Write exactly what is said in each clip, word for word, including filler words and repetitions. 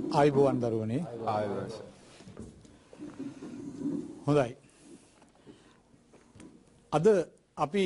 ආයුබෝවන් දරුවනේ. ආයුබෝවන්. හොඳයි. අද අපි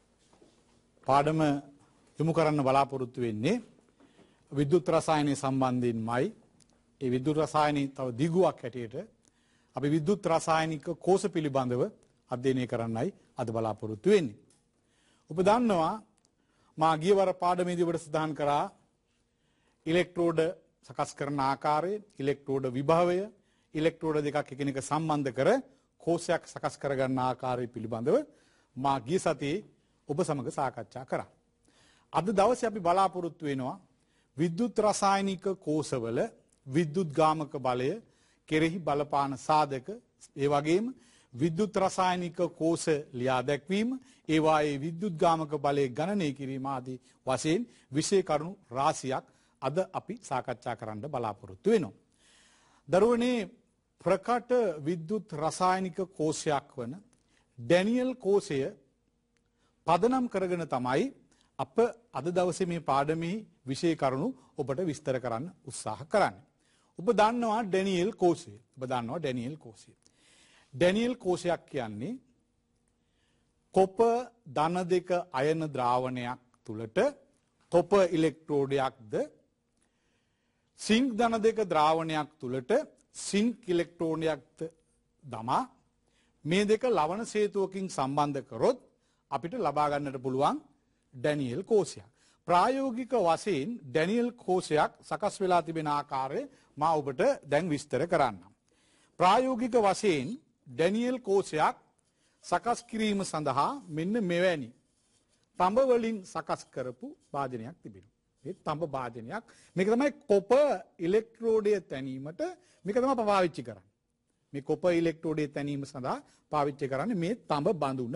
පාඩම යොමු කරන්න බලාපොරොත්තු වෙන්නේ විද්‍යුත් රසායනය සම්බන්ධයෙන්මයි. ඒ විද්‍යුත් රසායනයේ තව දිගුවක් හැටියට අපි විද්‍යුත් රසායනික කෝෂ පිළිබඳව අධ්‍යයනය කරන්නයි අද බලාපොරොත්තු වෙන්නේ. ඔබ දන්නවා මා ගියවර පාඩමේදී ඔබට සඳහන් කරා ඉලෙක්ට්‍රෝඩ සකස් කරන ආකාරය, ඉලෙක්ට්‍රෝඩ විභවය, ඉලෙක්ට්‍රෝඩ දෙකක් එකිනෙක සම්බන්ධ කර කෝෂයක් සකස් කරගන්න ආකාරය පිළිබඳව මා ගිය සතියේ ඔබ සමග සාකච්ඡා කරා. අද දවසේ අපි බලාපොරොත්තු වෙනවා විද්‍යුත් රසායනික කෝෂවල විද්‍යුත් ගාමක බලය කෙරෙහි බලපාන සාධක, ඒ වගේම විද්‍යුත් රසායනික කෝෂ ලියා දැක්වීම, ඒවායේ විද්‍යුත් ගාමක බලය ගණනය කිරීම ආදී වශයෙන් විෂය කරුණු රාශියක් අද අපි සාකච්ඡා කරන්න බලාපොරොත්තු වෙනවා. දරුවනේ, ප්‍රකට විද්‍යුත් රසායනික කෝෂයක් වන ඩැනියල් කෝෂය පදනම් කරගෙන තමයි අප අද දවසේ මේ පාඩමේ විෂය කරුණු ඔබට විස්තර කරන්න උත්සාහ කරන්නේ. ඔබ දන්නවා ඩැනියල් කෝෂය. ඔබ දන්නවා ඩැනියල් කෝෂය. ඩැනියල් කෝෂයක් කියන්නේ කොප ධන දෙක අයන ද්‍රාවණයක් තුලට කොප ඉලෙක්ට්‍රෝඩයක්ද සිංක් ධන දෙක ද්‍රාවණයක් තුලට සිංක් ඉලෙක්ට්‍රෝනයක්ද දමා මේ දෙක ලවණ සේතුවකින් සම්බන්ධ කරොත් අපිට ලබා ගන්නට පුළුවන් ඩැනියල් කෝෂයක්. ප්‍රායෝගික වශයෙන් ඩැනියල් කෝෂයක් සකස් වෙලා තිබෙන ආකාරය මා ඔබට දැන් විස්තර කරන්නම්. ප්‍රායෝගික වශයෙන් ඩැනියල් කෝෂයක් සකස් කිරීම සඳහා මෙන්න මෙවැනි තඹ වලින් සකස් කරපු භාජනයක් තිබෙනවා. මේ තඹ භාජනයක්. මේක තමයි කොප ඉලෙක්ට්‍රෝඩය තැනීමට මේක තමයි පාවිච්චි කරන්නේ. මේ කොප ඉලෙක්ට්‍රෝඩය තැනීම සඳහා පාවිච්චි කරන්නේ මේ තඹ බඳුන.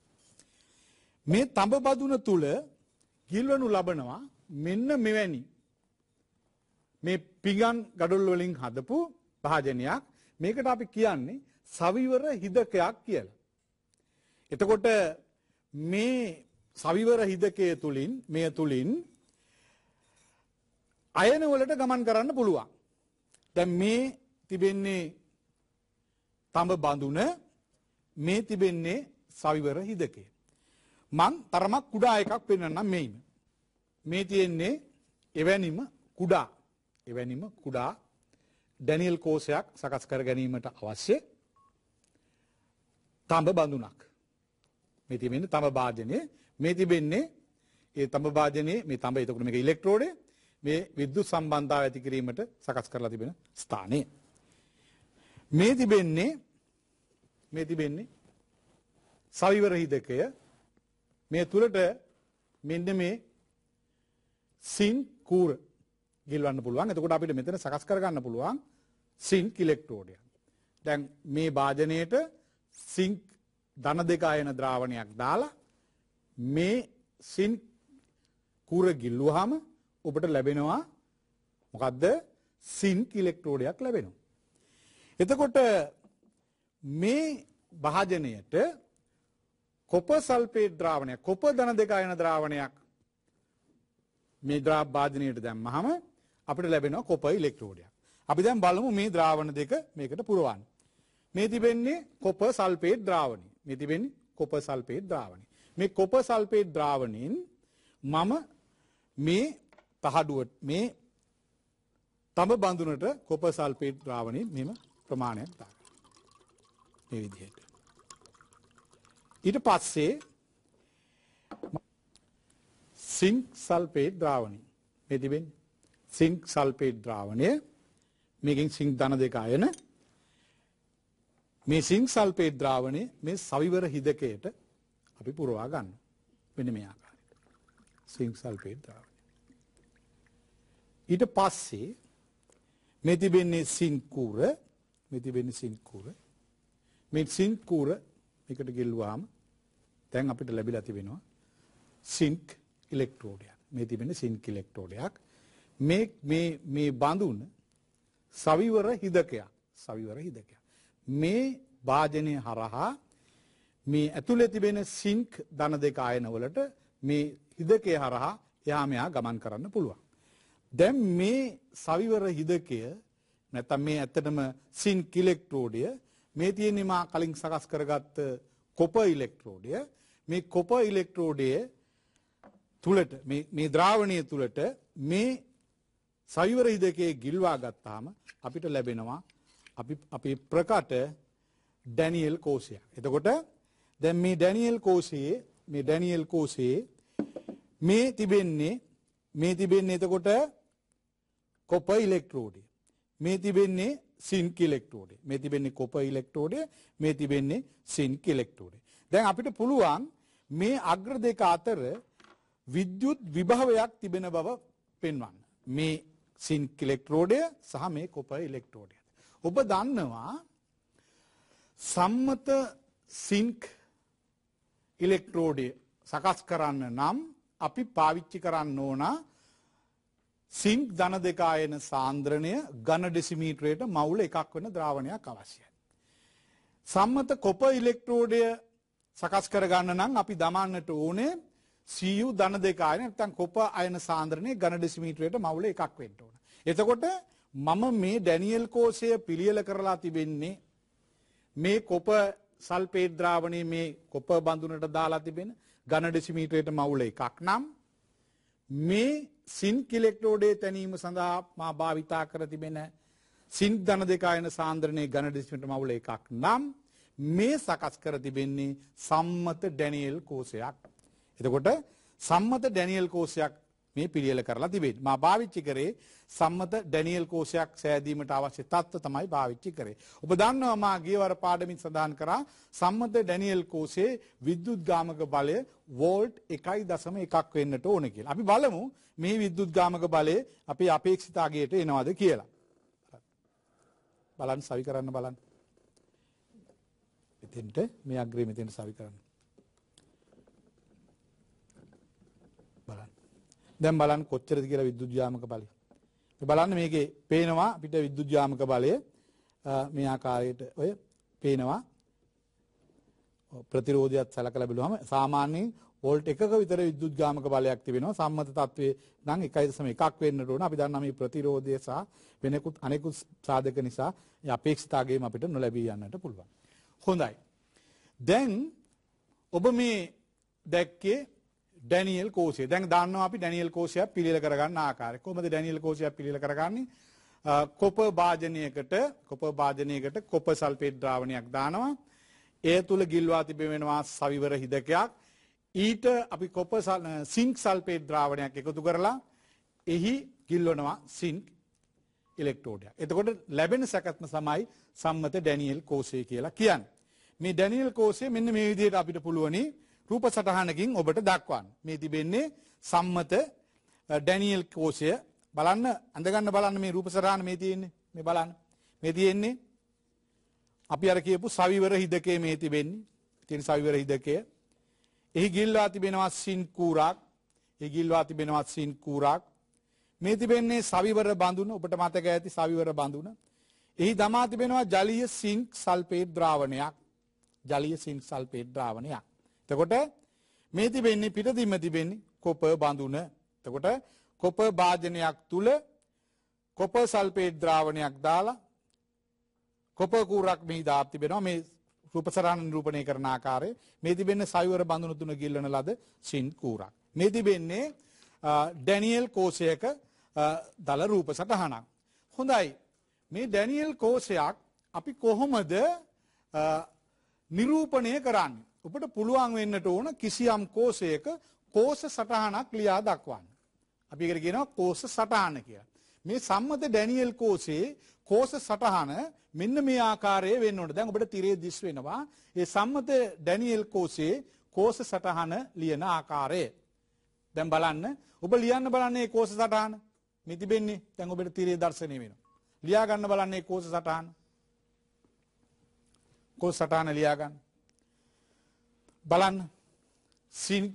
මේ තඹ බඳුන තුල ගිල්වනු ලබනවා මෙන්න මෙවැනි මේ පිඟන් ගඩොල් වලින් හදපු භාජනයක්. මේකට අපි කියන්නේ සවිවර හිදකයක් කියලා. එතකොට මේ සවිවර හිදකයේ තුලින් මෙය තුලින් අයන වලට ගමන් කරන්න පුළුවන්. දැන් මේ තිබෙන්නේ තඹ බඳුන, මේ තිබෙන්නේ සවිවර හිදකය. මං තරමක් කුඩා එකක් පෙන්වන්නම් මේිම. මේ තියෙන්නේ එවැනිම කුඩා එවැනිම කුඩා ඩැනියල් කෝෂයක් සකස් කර ගැනීමට අවශ්‍ය තඹ බඳුනක්. මේ තිබෙන්නේ තඹ භාජනයේ. මේ තිබෙන්නේ ඒ තඹ භාජනයේ මේ තඹ, එතකොට මේක ඉලෙක්ට්‍රෝඩය, මේ විද්‍යුත් සම්බන්ධතාව ඇති කිරීමට සකස් කරලා තිබෙන ස්ථානය. මේ තිබෙන්නේ මේ තිබෙන්නේ සවිවර හිදකය. මේ තුලට මෙන්න මේ සිංක් කූර ගිල්වන්න පුළුවන්. එතකොට අපිට මෙතන සකස් කරගන්න පුළුවන් සිංක් ඉලෙක්ට්‍රෝඩයක්. දැන් මේ භාජනයේට සිංක් ධන දෙක අයන ද්‍රාවණයක් දාලා මේ සිංක් කූර ගිල්ලුවාම ඔබට ලැබෙනවා මොකද්ද? සිංක් ඉලෙක්ට්‍රෝඩයක් ලැබෙනවා. එතකොට මේ භාජනයට කොප සල්ෆේට් ද්‍රාවණයක්, කොප ධන දෙක අයන ද්‍රාවණයක් මේ ද්‍රාව භාජනයට දැම්මහම අපිට ලැබෙනවා කොප ඉලෙක්ට්‍රෝඩයක්. අපි දැන් බලමු මේ ද්‍රාවණ දෙක මේකට පුරවන්න. මේ තිබෙන්නේ කොප සල්ෆේට් ද්‍රාවණය. මේ තිබෙන්නේ කොප සල්ෆේට් ද්‍රාවණය. මේ කොප සල්ෆේට් ද්‍රාවණයෙන් මම මේ තහඩුවට මේ තඹ බඳුනට කොප සල්ෆේට් ද්‍රාවණයෙන් මෙම ප්‍රමාණයක් දාගන්න. මේ විදිහට. ඊට පස්සේ සිංක් සල්ෆේට් ද්‍රාවණය. මේ තිබෙන්නේ සිංක් සල්ෆේට් ද්‍රාවණය. මේකෙන් සිංක් ධන දෙක අයන මේ සිංක් සල්ෆේට් ද්‍රාවණය මේ සවිවර හිදකයට අපි පුරවා ගන්න. මෙන්න මේ ආකාරයට. සිංක් සල්ෆේට් ද්‍රාවණය. ඊට පස්සේ මේ තිබෙන්නේ සිංක් කූර. මේ තිබෙන්නේ සිංක් කූර. මේ සිංක් කූර මේකට ගෙල්ලුවාම දැන් අපිට ලැබිලා තිබෙනවා සිංක් ඉලෙක්ට්‍රෝඩයක්. මේ තිබෙන්නේ සිංක් ඉලෙක්ට්‍රෝඩයක්. මේ මේ මේ බඳුන සවිවර හිදකයක්. සවිවර හිදකයක්. මේ භාජනය හරහා මේ ඇතුලේ තිබෙන සිංක් ධන දෙක ආයන වලට මේ හිදකය හරහා එහා මෙහා ගමන් කරන්න පුළුවන්. දැන් මේ සවිවර හිදකය නැත්නම් මේ ඇත්තටම සින්ක් ඉලෙක්ට්‍රෝඩය මේ තියෙන්නේ මා කලින් සකස් කරගත්ත කොපර් ඉලෙක්ට්‍රෝඩය මේ කොපර් ඉලෙක්ට්‍රෝඩය තුලට මේ මේ ද්‍රාවණය තුලට මේ සවිවර හිදකේ ගිල්වා ගත්තාම අපිට ලැබෙනවා අපි අපි ප්‍රකට ඩැනියෙල් කෝෂයක්. එතකොට දැන් මේ ඩැනියෙල් කෝෂයේ මේ ඩැනියෙල් කෝෂයේ මේ තිබෙන්නේ මේ තිබෙන්නේ එතකොට කොපර් ඉලෙක්ට්‍රෝඩය. මේ තිබෙන්නේ සින්ක් ඉලෙක්ට්‍රෝඩය. මේ තිබෙන්නේ කොපර් ඉලෙක්ට්‍රෝඩය. මේ තිබෙන්නේ සින්ක් ඉලෙක්ට්‍රෝඩය. දැන් අපිට පුළුවන් මේ අග්‍ර දෙක අතර විද්‍යුත් විභවයක් තිබෙන බව පෙන්වන්න. මේ සින්ක් ඉලෙක්ට්‍රෝඩය සහ මේ කොපර් ඉලෙක්ට්‍රෝඩය. ඔබ දන්නවා සම්මත සින්ක් ඉලෙක්ට්‍රෝඩය සකස් කරන්න නම් අපි පාවිච්චි කරන්න ඕන සින්ක් ධන දෙක ආයන සාන්ද්‍රණය ඝන ඩෙසිමීටරයට මවුල එකක් වෙන ද්‍රාවණයක් අවශ්‍යයි. සම්මත කොපර් ඉලෙක්ට්‍රෝඩය සකස් කරගන්න නම් අපි දමන්නට ඕනේ Cu ධන දෙක ආයන නැත්නම් කොපර් අයන සාන්ද්‍රණය ඝන ඩෙසිමීටරයට මවුල එකක් වෙන්න ඕන. එතකොට මම මේ ඩැනියෙල් කෝෂය පිළියෙල කරලා තිබෙන්නේ මේ කොපර් සල්ෆේට් ද්‍රාවණයේ මේ කොපර් බඳුනට දාලා තිබෙන ඝන ඩෙසිමීටරයට මවුල එකක් නම් මේ සින්ක් ඉලෙක්ට්‍රෝඩයේ තැනීම සඳහා මා භාවිතා කර තිබෙන සින්ක් ධන දෙක ආයන සාන්ද්‍රණයේ ඝන ඩෙසිමීටර මවුල එකක් නම් මේ සකස් කර තිබෙන්නේ සම්මත ඩැනියෙල් කෝෂයක්. එතකොට සම්මත ඩැනියෙල් කෝෂයක් මේ පිළියෙල කරලා තිබෙන්නේ. මා භාවිතා කරේ සම්මත ඩැනියෙල් කෝෂයක් සෑදීමට අවශ්‍ය තත්ත්ව තමයි භාවිතා කරේ. ඔබ දන්නවා මා ගියවර පාඩමින් සඳහන් කරා සම්මත ඩැනියෙල් කෝෂයේ විද්‍යුත් ගාමක බලය වෝල්ට් එකයි දශම එකක් වෙන්නට ඕන කියලා. අපි බලමු මේ විද්‍යුත් ගාමක බලය අපේ අපේක්ෂිත අගයට එනවද කියලා. බලන්න සවි කරන්න බලන්න. මෙතෙන්ට මේ අග්‍රේ මෙතෙන්ට සවි කරන්න. බලන්න. දැන් බලන්න කොච්චරද කියලා විද්‍යුත් යාමක බලය. බලන්න මේකේ පේනවා අපිට විද්‍යුත් යාමක බලය මේ ආකාරයට ඔය පේනවා. ප්‍රතිරෝධයත් සලකලා බලුවම සාමාන්‍යයෙන් වෝල්ට් එකක විතර විද්‍යුත් යාමක බලයක් තිබෙනවා. සම්මත තත්වයේ නම් එකයි දශම එකක් වෙන්න ඕන. අපි දන්නා මේ ප්‍රතිරෝධය සහ වෙනකුත් අනෙකුත් සාධක නිසා අපේක්ෂිත අගයම අපිට නොලැබී යන්නට පුළුවන්. හොඳයි. දැන් ඔබ මේ දැක්කේ ඩැනියෙල් කෝෂය. දැන් දන්නවා අපි ඩැනියෙල් කෝෂය පිළියෙල කරගන්න ආකාරය. කොහොමද ඩැනියෙල් කෝෂය පිළියෙල කරගන්නේ? කොපර් භාජනයකට කොපර් භාජනයකට කොපර් සල්ෆේට් ද්‍රාවණයක් දානවා. ඒ තුල ගිල්වා තිබෙනවා සවිවර හිදකයක්. ඊට අපි කොපර් සින්ක් සල්ෆේට් ද්‍රාවණයක් එකතු කරලා එහි ගිල්වනවා සින්ක් ඉලෙක්ට්‍රෝඩයක්. එතකොට ලැබෙන සැකස්ම තමයි සම්මත ඩැනියෙල් කෝෂය කියලා කියන්නේ. මේ ඩැනියෙල් කෝෂය මෙන්න මේ විදිහට අපිට පුළුවනි රූප සටහනකින් ඔබට දක්වන්න. මේ තිබෙන්නේ සම්මත ඩැනියෙල් කෝෂය. බලන්න අඳගන්න බලන්න මේ රූප සටහන මේ තියෙන්නේ. මේ බලන්න. මේ තියෙන්නේ අපි අර කියපු සවිවර හිදකේ මේ තිබෙන්නේ. තියෙන සවිවර හිදකය. එහි ගිල්වා තිබෙනවා සින්ක් කූරක්. එහි ගිල්වා තිබෙනවා සින්ක් කූරක්. මේ තිබෙන්නේ සවිවර බඳුන. ඔබට මතක ඇති සවිවර බඳුන. එහි දමා තිබෙනවා ජලීය සින්ක් සල්ෆේට් ද්‍රාවණයක්. ජලීය සින්ක් සල්ෆේට් ද්‍රාවණයක්. එතකොට මේ තිබෙන්නේ පිටතින්ම තිබෙන්නේ කොපර් බඳුන. එතකොට කොපර් භාජනයක් තුල කොපර් සල්ෆේට් ද්‍රාවණයක් දාලා කොපර් කූරක් මෙහි දාප් තිබෙනවා. මේ රූපසරණ නිරූපණය කරන ආකාරය මේ තිබෙන්නේ සවිවර බඳුන තුන ගිල්වන ලද සින්ක් කූරක්. මේ තිබෙන්නේ ඩැනියෙල් කෝෂයක දල රූප සටහනක්. හොඳයි. මේ ඩැනියෙල් කෝෂයක් අපි කොහොමද නිරූපණය කරන්නේ? ඔබට පුළුවන් වෙන්නට ඕන කිසියම් කෝෂයක කෝෂ සටහනක් ලියා දක්වන්න. අපි ඒකට කියනවා කෝෂ සටහන කියලා. මේ සම්මත ඩැනියෙල් කෝෂයේ කෝෂ සටහන මෙන්න මේ ආකාරයේ වෙන්න ඕන. දැන් ඔබට තිරේ දිස් වෙනවා. ඒ සම්මත ඩැනියෙල් කෝෂයේ කෝෂ සටහන ලියන ආකාරය. දැන් බලන්න. ඔබ ලියන්න බලන්නේ මේ කෝෂ සටහන. මේ තිබෙන්නේ. දැන් ඔබට තිරේ දර්ශනය වෙනවා. ලියා ගන්න බලන්නේ කෝෂ සටහන. කෝෂ සටහන ලියා ගන්න. බලන්න සින්ක්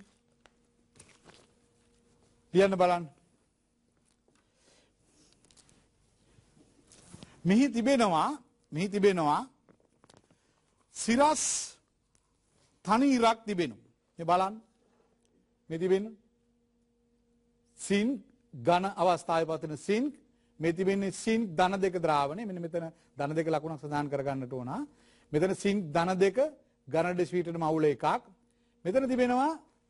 ලියන්න බලන්න. මෙහි තිබෙනවා මෙහි තිබෙනවා සිරස් තනි ඉරක් තිබෙනවා. මේ බලන්න. මේ තිබෙන සින්ක් ඝන අවස්ථාවේ පවතින සින්ක් මේ තිබෙන්නේ සින්ක් ධන දෙක ද්‍රාවණය. මෙන්න මෙතන ධන දෙක ලකුණක් සඳහන් කරගන්නට ඕන. මෙතන සින්ක් ධන දෙක ඝන ඩෙසිමීටර මවුල එකක්. මෙතන තිබෙනවා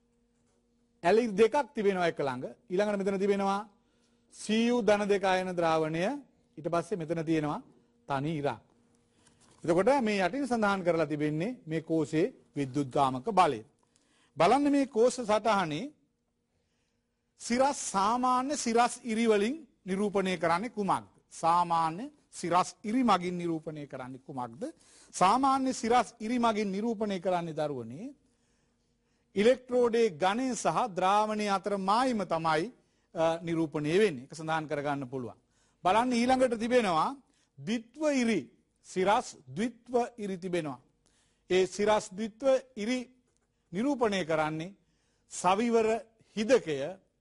ඇලි දෙකක් තිබෙනවා එක ළඟ. ඊළඟට මෙතන තිබෙනවා Cu ධන දෙක ආයන ද්‍රාවණය. ඊට පස්සේ මෙතන තියෙනවා තනි ඉරක්. එතකොට මේ යටින් සඳහන් කරලා තිබෙන්නේ මේ කෝෂයේ විද්‍යුත්ගාමක බලය. බලන්න මේ කෝෂ සටහනේ සිරස් සාමාන්‍ය සිරස් ඉරි වලින් නිරූපණය කරන්නේ කුමක්ද? සාමාන්‍ය සිරස් ඉරි මගින් නිරූපණය කරන්නේ කුමක්ද? සාමාන්‍ය සිරස් ඉරි මගින් නිරූපණය කරන්නේ දරුවනේ ඉලෙක්ට්‍රෝඩයේ ඝනය සහ ද්‍රාවණය අතර මායිම තමයි නිරූපණය වෙන්නේ. ඒක සඳහන් කරගන්න පුළුවන්. බලන්න ඊළඟට තිබෙනවා ද්විත්ව ඉරි සිරස් ද්විත්ව ඉරි තිබෙනවා. ඒ සිරස් ද්විත්ව ඉරි නිරූපණය කරන්නේ සවිවර හිදකය.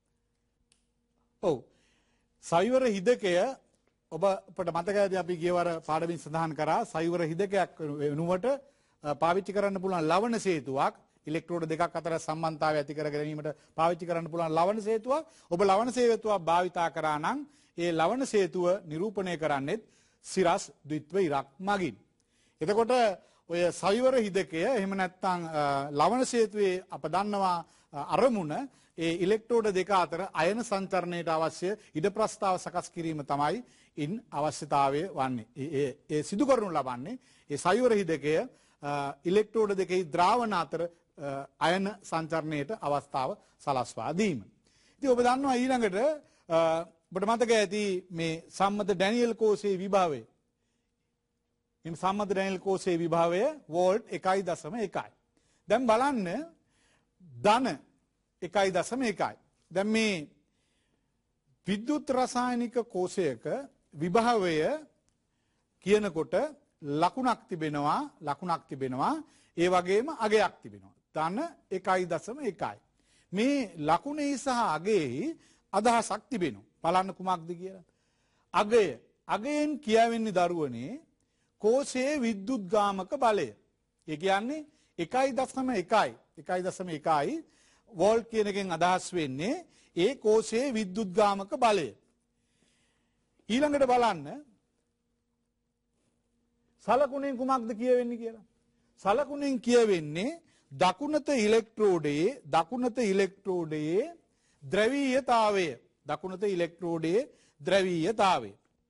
ඔව්. සවිවර හිදකය ඔබ අපට මතක ඇති අපි ගියවර පාඩමින් සඳහන් කරා සවිවර හිදකයක් වෙනුවට පාවිච්චි කරන්න පුළුවන් ලවණ සේතුවක් ඉලෙක්ට්‍රෝඩ දෙකක් අතර සම්බන්ධතාවය ඇති කර ගැනීමට පාවිච්චි කරන්න පුළුවන් ලවණ සේතුවක්. ඔබ ලවණ සේතුවක් භාවිතා කරා නම් ඒ ලවණ සේතුව නිරූපණය කරන්නේත් සිරස් ද්විත්ව ඉරක් මගින්. එතකොට ඔය සවිවර හිදකය එහෙම නැත්නම් ලවණ සේතුවේ අප දන්නවා අරමුණ ඒ ඉලෙක්ට්‍රෝඩ දෙක අතර අයන සංචරණයට අවශ්‍ය ඉඩ ප්‍රස්තාව සකස් කිරීම තමයි ඉන් අවශ්‍යතාවය වන්නේ. ඒ ඒ සිදු කරනු ලබන්නේ ඒ සවිවර හිදකය ඉලෙක්ට්‍රෝඩ දෙකේ ද්‍රාවණ අතර අයන සංචරණයට අවස්ථාව සලස්වා දීම. ඉතින් ඔබ දන්නවා ඊළඟට ඔබට මතක ඇති මේ සම්මත ඩැනියල් කෝෂයේ විභවය. මේ සම්මත ඩැනියල් කෝෂයේ විභවය වෝල්ට් එකයි දශම එකයි. දැන් බලන්න ධන එකයි දශම එකයි. දැන් මේ විද්‍යුත් රසායනික කෝෂයක විභවය කියනකොට ලකුණක් තිබෙනවා ලකුණක් තිබෙනවා ඒ වගේම අගයක් තිබෙනවා. ධන එකයි දශම එකයි. මේ ලකුණේ සහ අගයේ අදහසක් තිබෙනවා. බලන්න කුමක්ද කියලා. අගය අගයෙන් කියවෙන්නේ දරුවනේ කෝෂයේ විද්‍යුත්ගාමක බලය. ඒ කියන්නේ එකයි දශම එකයි එකයි දශම එකයි වෝල්ට් කියන එකෙන් අදහස් වෙන්නේ ඒ කෝෂයේ විද්‍යුත්ගාමක බලය. ඊළඟට බලන්න සලකුණෙන් කුමක්ද කියවෙන්නේ කියලා. සලකුණෙන් කියවෙන්නේ දකුණත ඉලෙක්ට්‍රෝඩයේ දකුණත ඉලෙක්ට්‍රෝඩයේ ද්‍රවීයතාවය. දකුණත ඉලෙක්ට්‍රෝඩයේ ද්‍රවීයතාවය.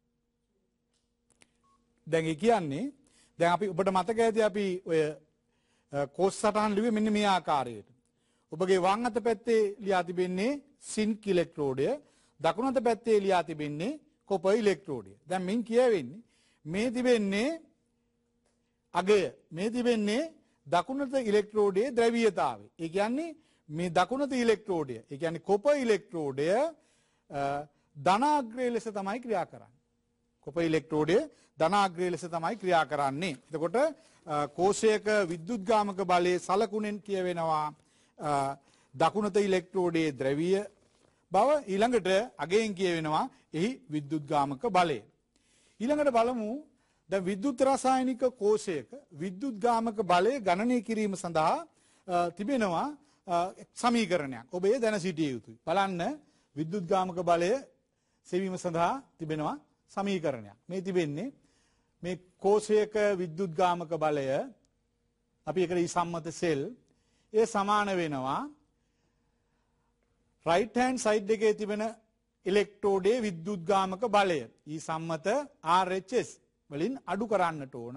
දැන් ඒ කියන්නේ දැන් අපි ඔබට මතක ඇති අපි ඔය කෝෂ සටහන් ලිව්වේ මෙන්න මේ ආකාරයට. ඔබගේ වම් අත පැත්තේ ලියා තිබෙන්නේ සින්ක් ඉලෙක්ට්‍රෝඩය, දකුණු අත පැත්තේ ලියා තිබෙන්නේ කොපර් ඉලෙක්ට්‍රෝඩය. දැන් මින් කියවෙන්නේ මේ තිබෙන්නේ අගය, මේ තිබෙන්නේ දකුණත ඉලෙක්ට්‍රෝඩයේ ද්‍රවීයතාවය. ඒ කියන්නේ මේ දකුණත ඉලෙක්ට්‍රෝඩය, ඒ කියන්නේ කොපර් ඉලෙක්ට්‍රෝඩය ධනාග්‍රය ලෙස තමයි ක්‍රියා කරන්නේ. කොපර් ඉලෙක්ට්‍රෝඩය ධනාග්‍රය ලෙස තමයි ක්‍රියා කරන්නේ. එතකොට කෝෂයක විද්‍යුත්ගාමක බලයේ සලකුණෙන් කියවෙනවා දකුණත ඉලෙක්ට්‍රෝඩයේ ද්‍රවීය බව, ඊළඟට අගයෙන් කියවෙනවා එහි විද්‍යුත්ගාමක බලය. ඊළඟට බලමු දැන් විද්‍යුත් රසායනික කෝෂයක විද්‍යුත්ගාමක බලය ගණනය කිරීම සඳහා තිබෙනවා සමීකරණයක්. ඔබ ඒ දැන සිටිය යුතුයි. බලන්න විද්‍යුත්ගාමක බලය සෙවීම සඳහා තිබෙනවා සමීකරණයක්. මේ තිබෙන්නේ මේ කෝෂයක විද්‍යුත්ගාමක බලය අපි ඒකට ඊ සම්මත සෙල් ඒ සමාන වෙනවා right hand side එකේ තිබෙන ඉලෙක්ට්‍රෝඩයේ විද්‍යුත්ගාමක බලය ඊ සම්මත R H S වලින් අඩු කරන්නට ඕන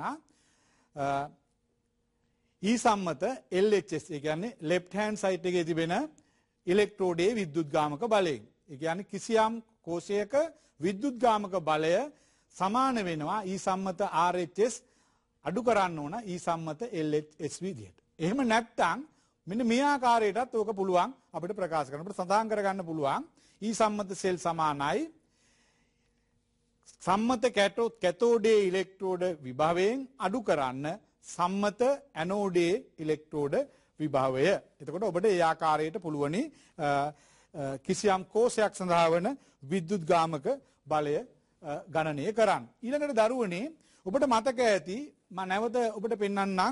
ඊ සම්මත L H S. ඒ කියන්නේ left hand side එකේ තිබෙන ඉලෙක්ට්‍රෝඩයේ විද්‍යුත්ගාමක බලයෙන්. ඒ කියන්නේ කිසියම් කෝෂයක විද්‍යුත්ගාමක බලය සමාන වෙනවා ඊ සම්මත R H S අඩු කරන්න ඕන ඊ සම්මත L H S විදිහට. එහෙම නැත්නම් මෙන්න මේ ආකාරයටත් ඕක පුළුවන් අපිට ප්‍රකාශ කරන්න. අපිට සඳහන් කරගන්න පුළුවන් ඊ සම්මත සෙල් සමානයි සම්මත කැතෝඩයේ ඉලෙක්ට්‍රෝඩ විභවයෙන් අඩු කරන්න සම්මත ඇනෝඩයේ ඉලෙක්ට්‍රෝඩ විභවය. එතකොට ඔබට ඒ ආකාරයට පුළුවනි කිසියම් කෝෂයක් සඳහා වන විද්‍යුත්ගාමක බලය ගණනය කරන්න. ඊළඟට දරුවනේ ඔබට මතක ඇති මම නැවත ඔබට පෙන්වන්නම්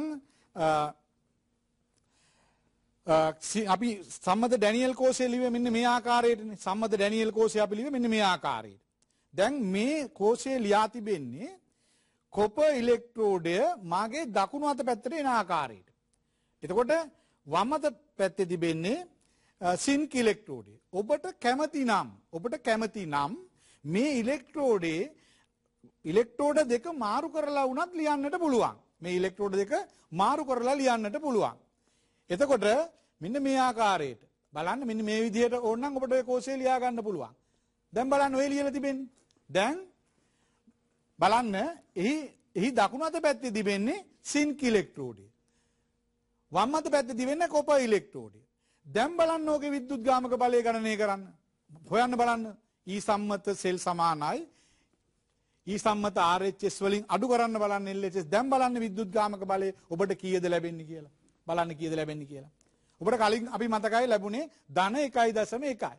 අපි සම්මත ඩැනියල් කෝෂය ලිව්වේ මෙන්න මේ ආකාරයටනේ. සම්මත ඩැනියල් කෝෂය අපි ලිව්වේ මෙන්න මේ ආකාරයට. දැන් මේ කෝෂයේ ලියා තිබෙන්නේ කොපර් ඉලෙක්ට්‍රෝඩය මාගේ දකුණු අත පැත්තට එන ආකාරයට. එතකොට වම් අත පැත්තේ තිබෙන්නේ සින්ක් ඉලෙක්ට්‍රෝඩය. ඔබට කැමති නම් ඔබට කැමති නම් මේ ඉලෙක්ට්‍රෝඩේ ඉලෙක්ට්‍රෝඩ දෙක මාරු කරලා වුණත් ලියන්නට පුළුවන්. මේ ඉලෙක්ට්‍රෝඩ දෙක මාරු කරලා ලියන්නට පුළුවන්. එතකොට මෙන්න මේ ආකාරයට බලන්න මෙන්න මේ විදිහට ඕනනම් ඔබට ඔය කෝෂය ලියා ගන්න පුළුවන්. දැන් බලන්න ඔය ලියලා තිබෙන්නේ. දැන් බලන්න එහි එහි දකුණු අත පැත්තේ තිබෙන්නේ සින්ක් ඉලෙක්ට්‍රෝඩය. වම් අත පැත්තේ තිබෙන්නේ කොපර් ඉලෙක්ට්‍රෝඩය. දැන් බලන්න ඕකේ විද්‍යුත් ගාමක බලය ගණනය කරන්න. හොයන්න බලන්න. E සම්මත සෙල් සමානයි E සම්මත R H S වලින් අඩු කරන්න බලන්න L H S. දැන් බලන්න විද්‍යුත් ගාමක බලය ඔබට කීයද ලැබෙන්නේ කියලා. බලන්න කීයද ලැබෙන්නේ කියලා. ඔබට කලින් අපි මතකයි ලැබුණේ ධන එකයි දශම එකයි.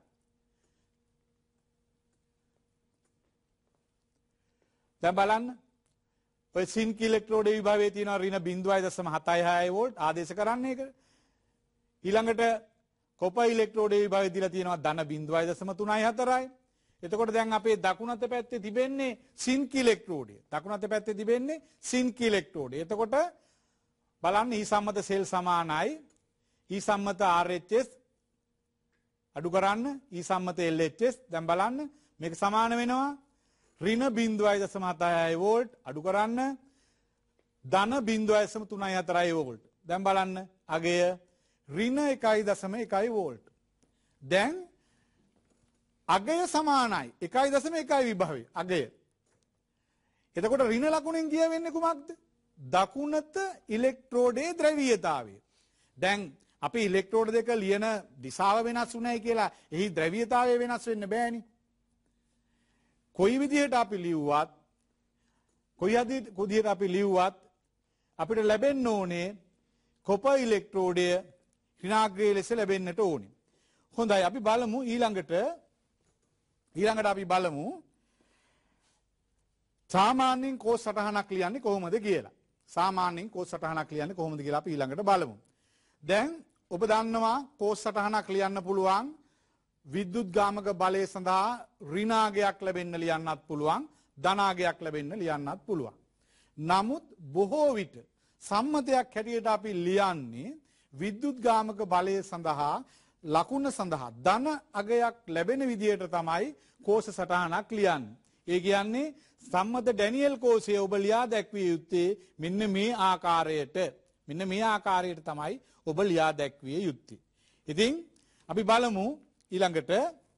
දැන් බලන්න ඔය සින්ක් ඉලෙක්ට්‍රෝඩ විභවයේ තියෙන ඍණ බිංදුවයි දශම හතයි හයයි වෝල්ට් ආදේශ කරන්නේ ඒක. ඊළඟට කොපර් ඉලෙක්ට්‍රෝඩ විභවයේ දීලා තියෙනවා ධන බිංදුවයි දශම තුනයි හතරයි. එතකොට දැන් අපේ දකුණු අත පැත්තේ තිබෙන්නේ සින්ක් ඉලෙක්ට්‍රෝඩය. දකුණු අත පැත්තේ තිබෙන්නේ සින්ක් ඉලෙක්ට්‍රෝඩය. එතකොට බලන්න E සම්මත සෙල් සමානයි E සම්මත R H S අඩු කරන්න E සම්මත L H S. දැන් බලන්න මේක සමාන වෙනවා ඍණ බිංදුවයි දශම හතයි වෝල්ට් අඩු කරන්න ධන බිංදුවයි දශම තුනයි හතරයි වෝල්ට්. දැන් බලන්න අගය ඍණ එකයි දශම එකයි වෝල්ට්. දැන් අගය සමානයි එකයි දශම එකයි විභවය අගය. එතකොට ඍණ ලකුණෙන් කියවෙන්නේ කුමක්ද? දකුණත ඉලෙක්ට්‍රෝඩයේ ද්‍රවීයතාවය. දැන් අපි ඉලෙක්ට්‍රෝඩ දෙක ලියන දිශාව වෙනස් වුණයි කියලා එහි ද්‍රවීයතාවය වෙනස් වෙන්න බෑනේ. කොයි විදිහට අපි ලිව්වත් කොයි විදිහට අපි ලිව්වත් අපිට ලැබෙන්න ඕනේ කොපර් ඉලෙක්ට්‍රෝඩය ඍණාග්‍රේ ලෙස ලැබෙන්නට ඕනේ. හොඳයි අපි බලමු ඊළඟට ඊළඟට අපි බලමු සාමාන්‍යයෙන් කෝෂ සටහනක් ලියන්නේ කොහොමද කියලා. සාමාන්‍යයෙන් කෝෂ සටහනක් ලියන්නේ කොහොමද කියලා අපි ඊළඟට බලමු. දැන් ඔබ දන්නවා කෝෂ සටහනක් ලියන්න පුළුවන් විද්‍යුත් ගාමක බලය සඳහා ඍණාගයක් ලැබෙන්න ලියන්නත් පුළුවන් ධනාගයක් ලැබෙන්න ලියන්නත් පුළුවන්. නමුත් බොහෝ විට සම්මතයක් හැටියට අපි ලියන්නේ විද්‍යුත් ගාමක බලය සඳහා ලකුණ සඳහා ධන අගයක් ලැබෙන විදිහට තමයි කෝෂ සටහනක් ලියන්නේ. ඒ කියන්නේ සම්මත ඩැනියෙල් කෝෂය ඔබ ලියා දැක්විය යුත්තේ මෙන්න මේ ආකාරයට. මෙන්න මේ ආකාරයට තමයි ඔබ ලියා දැක්විය යුත්තේ. ඉතින් අපි බලමු ඊළඟට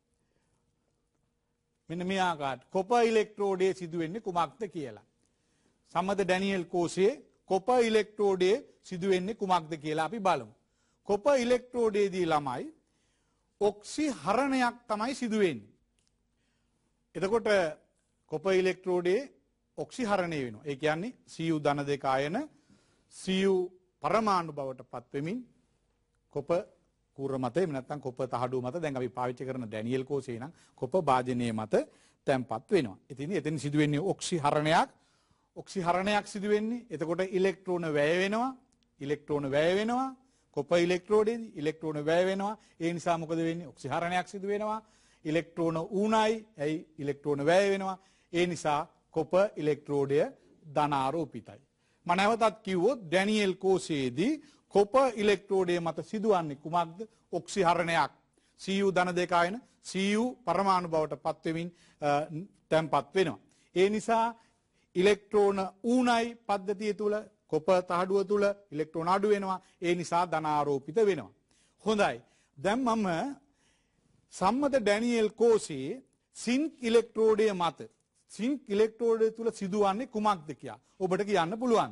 මෙන්න මේ ආකාරයට කොපර් ඉලෙක්ට්‍රෝඩයේ සිදුවෙන්නේ කුමක්ද කියලා. සම්මත ඩැනියෙල් කෝෂයේ කොපර් ඉලෙක්ට්‍රෝඩයේ සිදුවෙන්නේ කුමක්ද කියලා අපි බලමු. කොපර් ඉලෙක්ට්‍රෝඩයේදී ළමයි ඔක්සිහරණයක් තමයි සිදුවෙන්නේ. එතකොට කොපර් ඉලෙක්ට්‍රෝඩයේ ඔක්සිහරණය වෙනවා. ඒ කියන්නේ Cu ධන දෙක ආයන Cu පරමාණු බවට පත් වෙමින් කොපර් කූර මත එහෙම නැත්නම් කොපර් තහඩුව මත දැන් අපි පාවිච්චි කරන ඩැනියෙල් කෝෂේ නම් කොපර් භාජනයේ මත තැන්පත් වෙනවා. ඉතින් එතන සිදුවෙන්නේ ඔක්සිහරණයක්. ඔක්සිහරණයක් සිදුවෙන්නේ. එතකොට ඉලෙක්ට්‍රෝන වැය වෙනවා. ඉලෙක්ට්‍රෝන වැය වෙනවා. කොපර් ඉලෙක්ට්‍රෝඩයේදී ඉලෙක්ට්‍රෝන වැය වෙනවා. ඒ නිසා මොකද වෙන්නේ? ඔක්සිහරණයක් සිදු වෙනවා. ඉලෙක්ට්‍රෝන ඌණයි. ඇයි ඉලෙක්ට්‍රෝන වැය වෙනවා. ඒ නිසා කොපර් ඉලෙක්ට්‍රෝඩය ධනාරෝපිතයි. මම නැවතත් කිව්වොත් ඩැනියෙල් කෝෂයේදී කොපර් ඉලෙක්ට්‍රෝඩය මත සිදුවන්නේ කුමක්ද? ඔක්සිහරණයක්. Cu ධන දෙක ආයන Cu පරමාණු බවට පත් වෙමින් තැන්පත් වෙනවා. ඒ නිසා ඉලෙක්ට්‍රෝන ඌණයි පද්ධතිය තුල කොපර් තහඩුව තුල ඉලෙක්ට්‍රෝන අඩු වෙනවා. ඒ නිසා ධනාරෝපිත වෙනවා. හොඳයි. දැන් මම සම්මත ඩැනියෙල් කෝෂයේ සින්ක් ඉලෙක්ට්‍රෝඩය මත සින්ක් ඉලෙක්ට්‍රෝඩය තුල සිදුවන්නේ කුමක්ද කියලා ඔබට කියන්න පුළුවන්.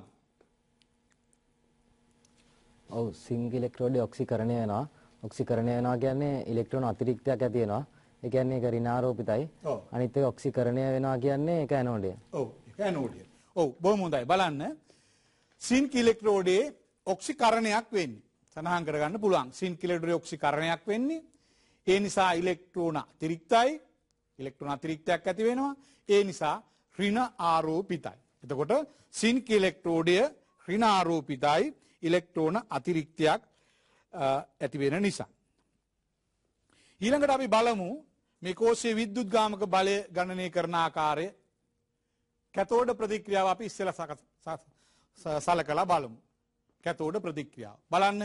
ඔව් සින්ක් ඉලෙක්ට්‍රෝඩය ඔක්සිකරණය වෙනවා. ඔක්සිකරණය වෙනවා කියන්නේ ඉලෙක්ට්‍රෝන අතිරික්තයක් ඇති වෙනවා. ඒ කියන්නේ ඒක ඍණාරෝපිතයි. අනිත් එක ඔක්සිකරණය වෙනවා කියන්නේ ඒක ඇනෝඩය. ඔව් ඒක ඇනෝඩය. ඔව් බොහොම හොඳයි. බලන්න සින්ක් ඉලෙක්ට්‍රෝඩයේ ඔක්සිකරණයක් වෙන්නේ. සඳහන් කරගන්න පුළුවන්. සින්ක් ඉලෙක්ට්‍රෝඩයේ ඔක්සිකරණයක් වෙන්නේ. ඒ නිසා ඉලෙක්ට්‍රෝන අතිරික්තයි. ඉලෙක්ට්‍රෝන අතිරික්තයක් ඇති වෙනවා. ඒ නිසා ඍණ ආරෝපිතයි. එතකොට සින්ක් ඉලෙක්ට්‍රෝඩය ඍණ ආරෝපිතයි ඉලෙක්ට්‍රෝන අතිරික්තයක් ඇති වෙන නිසා. ඊළඟට අපි බලමු මේ කෝෂයේ විද්‍යුත්ගාමක බලය ගණනය කරන ආකාරය කැතෝඩ ප්‍රතික්‍රියාව අපි ඉස්සෙල්ලා සලකලා බලමු. කැතෝඩ ප්‍රතික්‍රියාව බලන්න.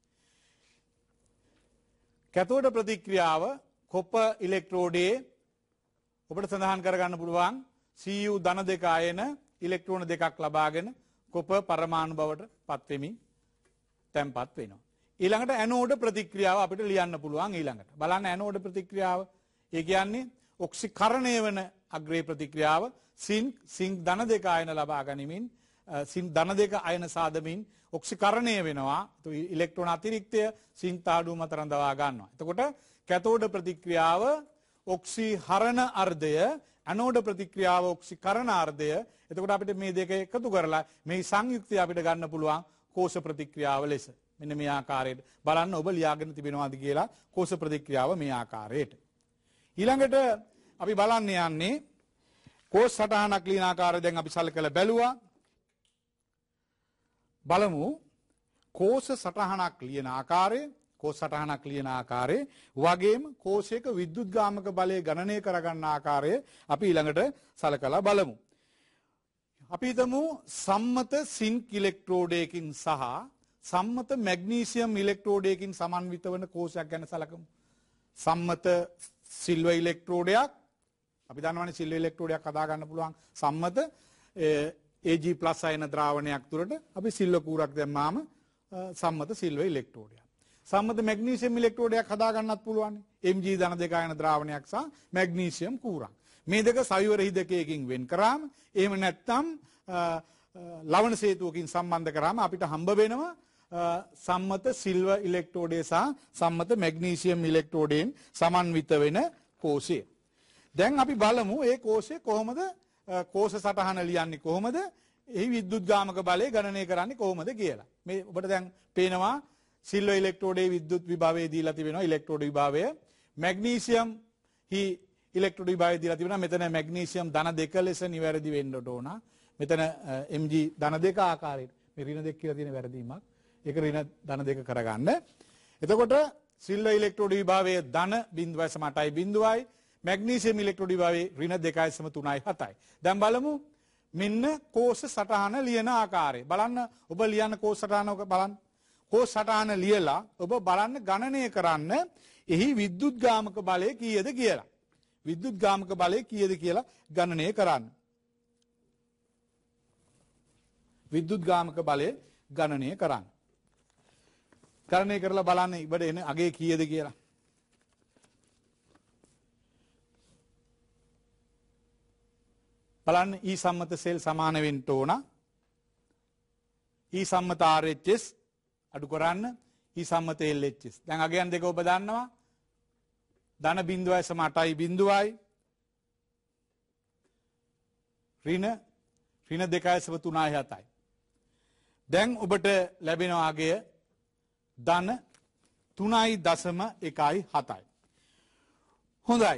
කැතෝඩ ප්‍රතික්‍රියාව කොප ඉලෙක්ට්‍රෝඩයේ ඔබට සඳහන් කරගන්න පුළුවන් සී යූ ධන දෙක අයන ඉලෙක්ට්‍රෝන දෙකක් ලබාගෙන කොප පරමාණු බවට පත් වෙමින් තැන්පත් වෙනවා. ඊළඟට ඇනෝඩ ප්‍රතික්‍රියාව අපිට ලියන්න පුළුවන්. ඊළඟට බලන්න ඇනෝඩ ප්‍රතික්‍රියාව ඒ කියන්නේ ඔක්සිකරණය වන අග්‍රේ ප්‍රතික්‍රියාව සින්ක් සින්ක් ධන දෙක අයන ලබා ගනිමින් සින්ක් ධන දෙක අයන සාදමින් ඔක්සිකරණය වෙනවා. ඉලෙක්ට්‍රෝන අතිරික්තය සින්ක් තාඩුව මත රඳවා ගන්නවා. එතකොට කැතෝඩ ප්‍රතික්‍රියාව ඔක්සිහරණ අර්ධය, ඇනෝඩ ප්‍රතික්‍රියාව ඔක්සිකරණ අර්ධය. එතකොට අපිට මේ දෙක එකතු කරලා මේ සංයුක්තය අපිට ගන්න පුළුවන් කෝෂ ප්‍රතික්‍රියාව ලෙස. මෙන්න මේ ආකාරයට බලන්න ඔබ ලියාගෙන තිබෙනවාද කියලා කෝෂ ප්‍රතික්‍රියාව මේ ආකාරයට. ඊළඟට අපි බලන්න යන්නේ කෝෂ සටහනක් ලියන ආකාරය දැන් අපි සලකලා බැලුවා. බලමු කෝෂ සටහනක් ලියන ආකාරය, කෝෂ සටහනක් ලියන ආකාරය වගේම කෝෂයක විද්‍යුත්ගාමක බලය ගණනය කරගන්න ආකාරය අපි ඊළඟට සලකලා බලමු. අපි හිතමු සම්මත සින්ක් ඉලෙක්ට්‍රෝඩයකින් සහ සම්මත මැග්නීසියම් ඉලෙක්ට්‍රෝඩයකින් සමන්විත වන කෝෂයක් ගැන සලකමු. සම්මත සිල්වර් ඉලෙක්ට්‍රෝඩයක් අපි දන්නවනේ සිල්වර් ඉලෙක්ට්‍රෝඩයක් හදා ගන්න පුළුවන් සම්මත ඒ ජී ප්ලස් අයන ද්‍රාවණයක් තුරට අපි සිල්වර් කූරක් දැම්මාම සම්මත සිල්වර් ඉලෙක්ට්‍රෝඩයක්. සම්මත මැග්නීසියම් ඉලෙක්ට්‍රෝඩයක් හදා ගන්නත් පුළුවන්. එම් ජී ධන දෙක අයන ද්‍රාවණයක් සහ මැග්නීසියම් කූරක්. මේ දෙක සවිවර හිදකයකින් වෙන් කරාම එහෙම නැත්නම් ලවණ සේතුවකින් සම්බන්ධ කරාම අපිට හම්බ වෙනවා සම්මත සිල්වර් ඉලෙක්ට්‍රෝඩය සහ සම්මත මැග්නීසියම් ඉලෙක්ට්‍රෝඩයෙන් සමන්විත වෙන කෝෂය. දැන් අපි බලමු මේ කෝෂය කොහොමද කෝෂ සටහන ලියන්නේ කොහොමද? එහි විද්‍යුත්ගාමක බලය ගණනය කරන්නේ කොහොමද කියලා. මේ ඔබට දැන් පේනවා සිල්වර් ඉලෙක්ට්‍රෝඩයේ විද්‍යුත් විභවය දීලා තිබෙනවා ඉලෙක්ට්‍රෝඩ විභවය. මැග්නීසියම් හි ඉලෙක්ට්‍රෝඩ විභවය දීලා තිබෙනවා. මෙතන මැග්නීසියම් ධන දෙක ලෙස නිවැරදි වෙන්න ඕන. මෙතන එම් ජී ධන දෙක ආකාරයට මේ ඍණ දෙක කියලා තියෙන වැරදීමක්. ඒක ඍණ ධන දෙක කරගන්න. එතකොට සිල්වර් ඉලෙක්ට්‍රෝඩ විභවය ධන බිංදුවයි සම අටයි බිංදුවයි. මැග්නීසියම් ඉලෙක්ට්‍රෝඩ විභවය ඍණ දෙකයි සම තුනයි හතයි. දැන් බලමු මෙන්න කෝෂ සටහන ලියන ආකාරය. බලන්න ඔබ ලියන කෝෂ සටහන ඔක බලන්න. කෝෂ සටහන ලියලා ඔබ බලන්න ගණනය කරන්න එහි විද්‍යුත්ගාමක බලය කීයද කියලා. විද්‍යුත්ගාමක බලය කීයද කියලා ගණනය කරන්න. විද්‍යුත්ගාමක බලය ගණනය කරන්න. ගණනය කරලා බලන්න ඉබට එන අගේ කීයද කියලා. බලන්න ඊ සම්මත සෙල් සමාන වෙන්න ඕන. ඊ සම්මත ආර් එච් එස් අඩු කරන්න ඊ සම්මත එල් එච් එස්. දැන් අගයන් දෙක ඔබ දන්නවා. ධන බිංදුවයි සම අටයි බිංදුවයි. ඍණ ඍණ දෙකයි සම තුනයි හතයි. දැන් ඔබට ලැබෙන අගය ධන තුනයි දශම එකයි හතයි. හොඳයි.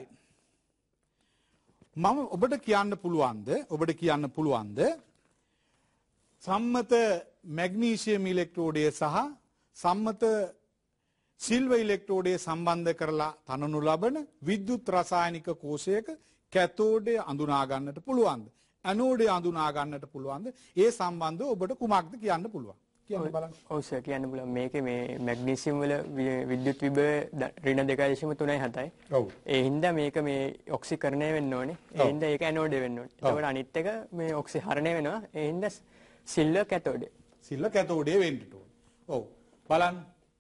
මම ඔබට කියන්න පුළුවන්ද ඔබට කියන්න පුළුවන්ද සම්මත මැග්නීසියම් ඉලෙක්ට්‍රෝඩය සහ සම්මත සිල්වර් ඉලෙක්ට්‍රෝඩය සම්බන්ධ කරලා තනනු ලබන විද්‍යුත් රසායනික කෝෂයක කැතෝඩය අඳුනා ගන්නට පුළුවන්ද? ඇනෝඩය අඳුනා ගන්නට පුළුවන්ද? ඒ සම්බන්ධව ඔබට කුමක්ද කියන්න පුළුවන්? කියන්න බලන්න. ඔව් සර් කියන්න පුළුවන්. මේකේ මේ මැග්නීසියම් වල විද්‍යුත් විභවය ඍණ දෙකයි දශම තුනයි හතයි. ඔව්. ඒ හින්දා මේක මේ ඔක්සිකරණය වෙන්න ඕනේ. ඒ හින්දා ඒක ඇනෝඩය වෙන්න ඕනේ. එතකොට අනිත් එක මේ ඔක්සිහරණය වෙනවා. ඒ හින්දා සිල්වර් කැතෝඩය. සිල්වර් කැතෝඩය වෙන්න ඕනේ. ඔව්. බලන්න.